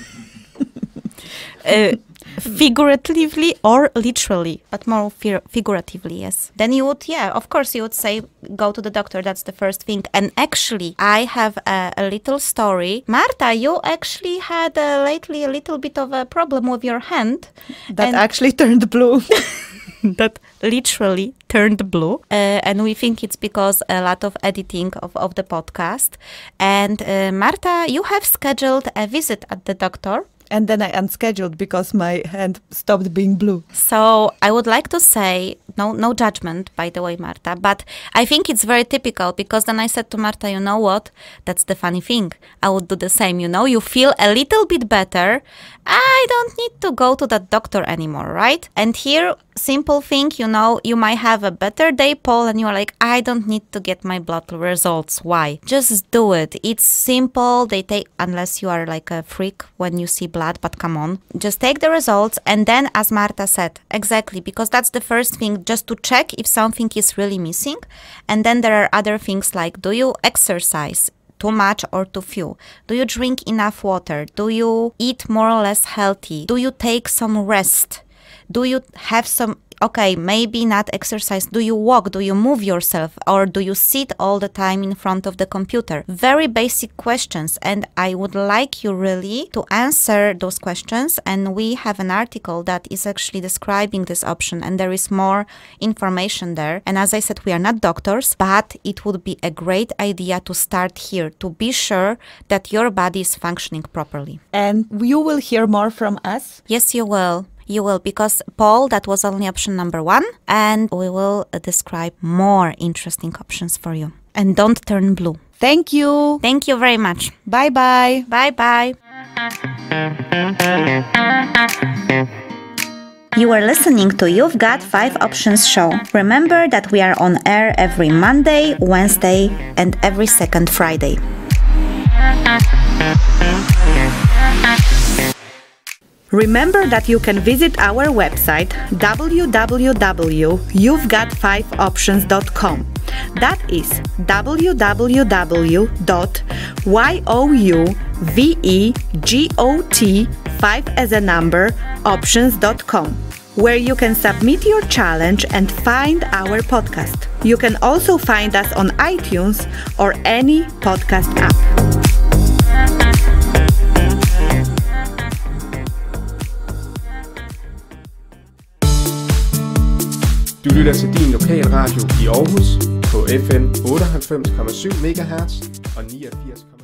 S2: Figuratively or literally, but more figuratively, yes. Then you would, of course, you would say, go to the doctor. That's the first thing. And actually, I have a little story. Marta, you actually had lately a little bit of a problem with your hand.
S7: That actually turned blue.
S2: That literally turned blue. And we think it's because a lot of editing of the podcast. And Marta, you have scheduled a visit at the doctor.
S7: And then I unscheduled because my hand stopped being blue.
S2: So I would like to say, no judgment, by the way, Marta, but I think it's very typical, because then I said to Marta, you know what? That's the funny thing. I would do the same, you know? You feel a little bit better. I don't need to go to that doctor anymore, right? And here, simple thing, you know, you might have a better day, Paul, and you're like, I don't need to get my blood results. Why? Just do it. It's simple. They take, unless you are like a freak when you see blood, but come on. Just take the results, and then, as Marta said, exactly, because that's the first thing, just to check if something is really missing. And then there are other things like, do you exercise? Too much or too few? Do you drink enough water? Do you eat more or less healthy? Do you take some rest? Do you have some, okay, maybe not exercise. Do you walk? Do you move yourself? Or do you sit all the time in front of the computer? Very basic questions. And I would like you really to answer those questions. And we have an article that is actually describing this option. And there is more information there. And as I said, we are not doctors, but it would be a great idea to start here, to be sure that your body is functioning properly.
S7: And you will hear more from us?
S2: Yes, you will. You will, because Paul, that was only option number 1, and we will describe more interesting options for you. And don't turn blue.
S7: Thank you.
S2: Thank you very much.
S7: Bye-bye.
S2: Bye-bye. You are listening to You've Got 5 Options show. Remember that we are on air every Monday, Wednesday, and every second Friday.
S7: Remember that you can visit our website www.you'vegotfiveoptions.com. That is www.youvegot5options.com, where you can submit your challenge and find our podcast. You can also find us on iTunes or any podcast app.
S5: Du lytter til din lokalradio i Aarhus på FM 98,7 MHz og 89,5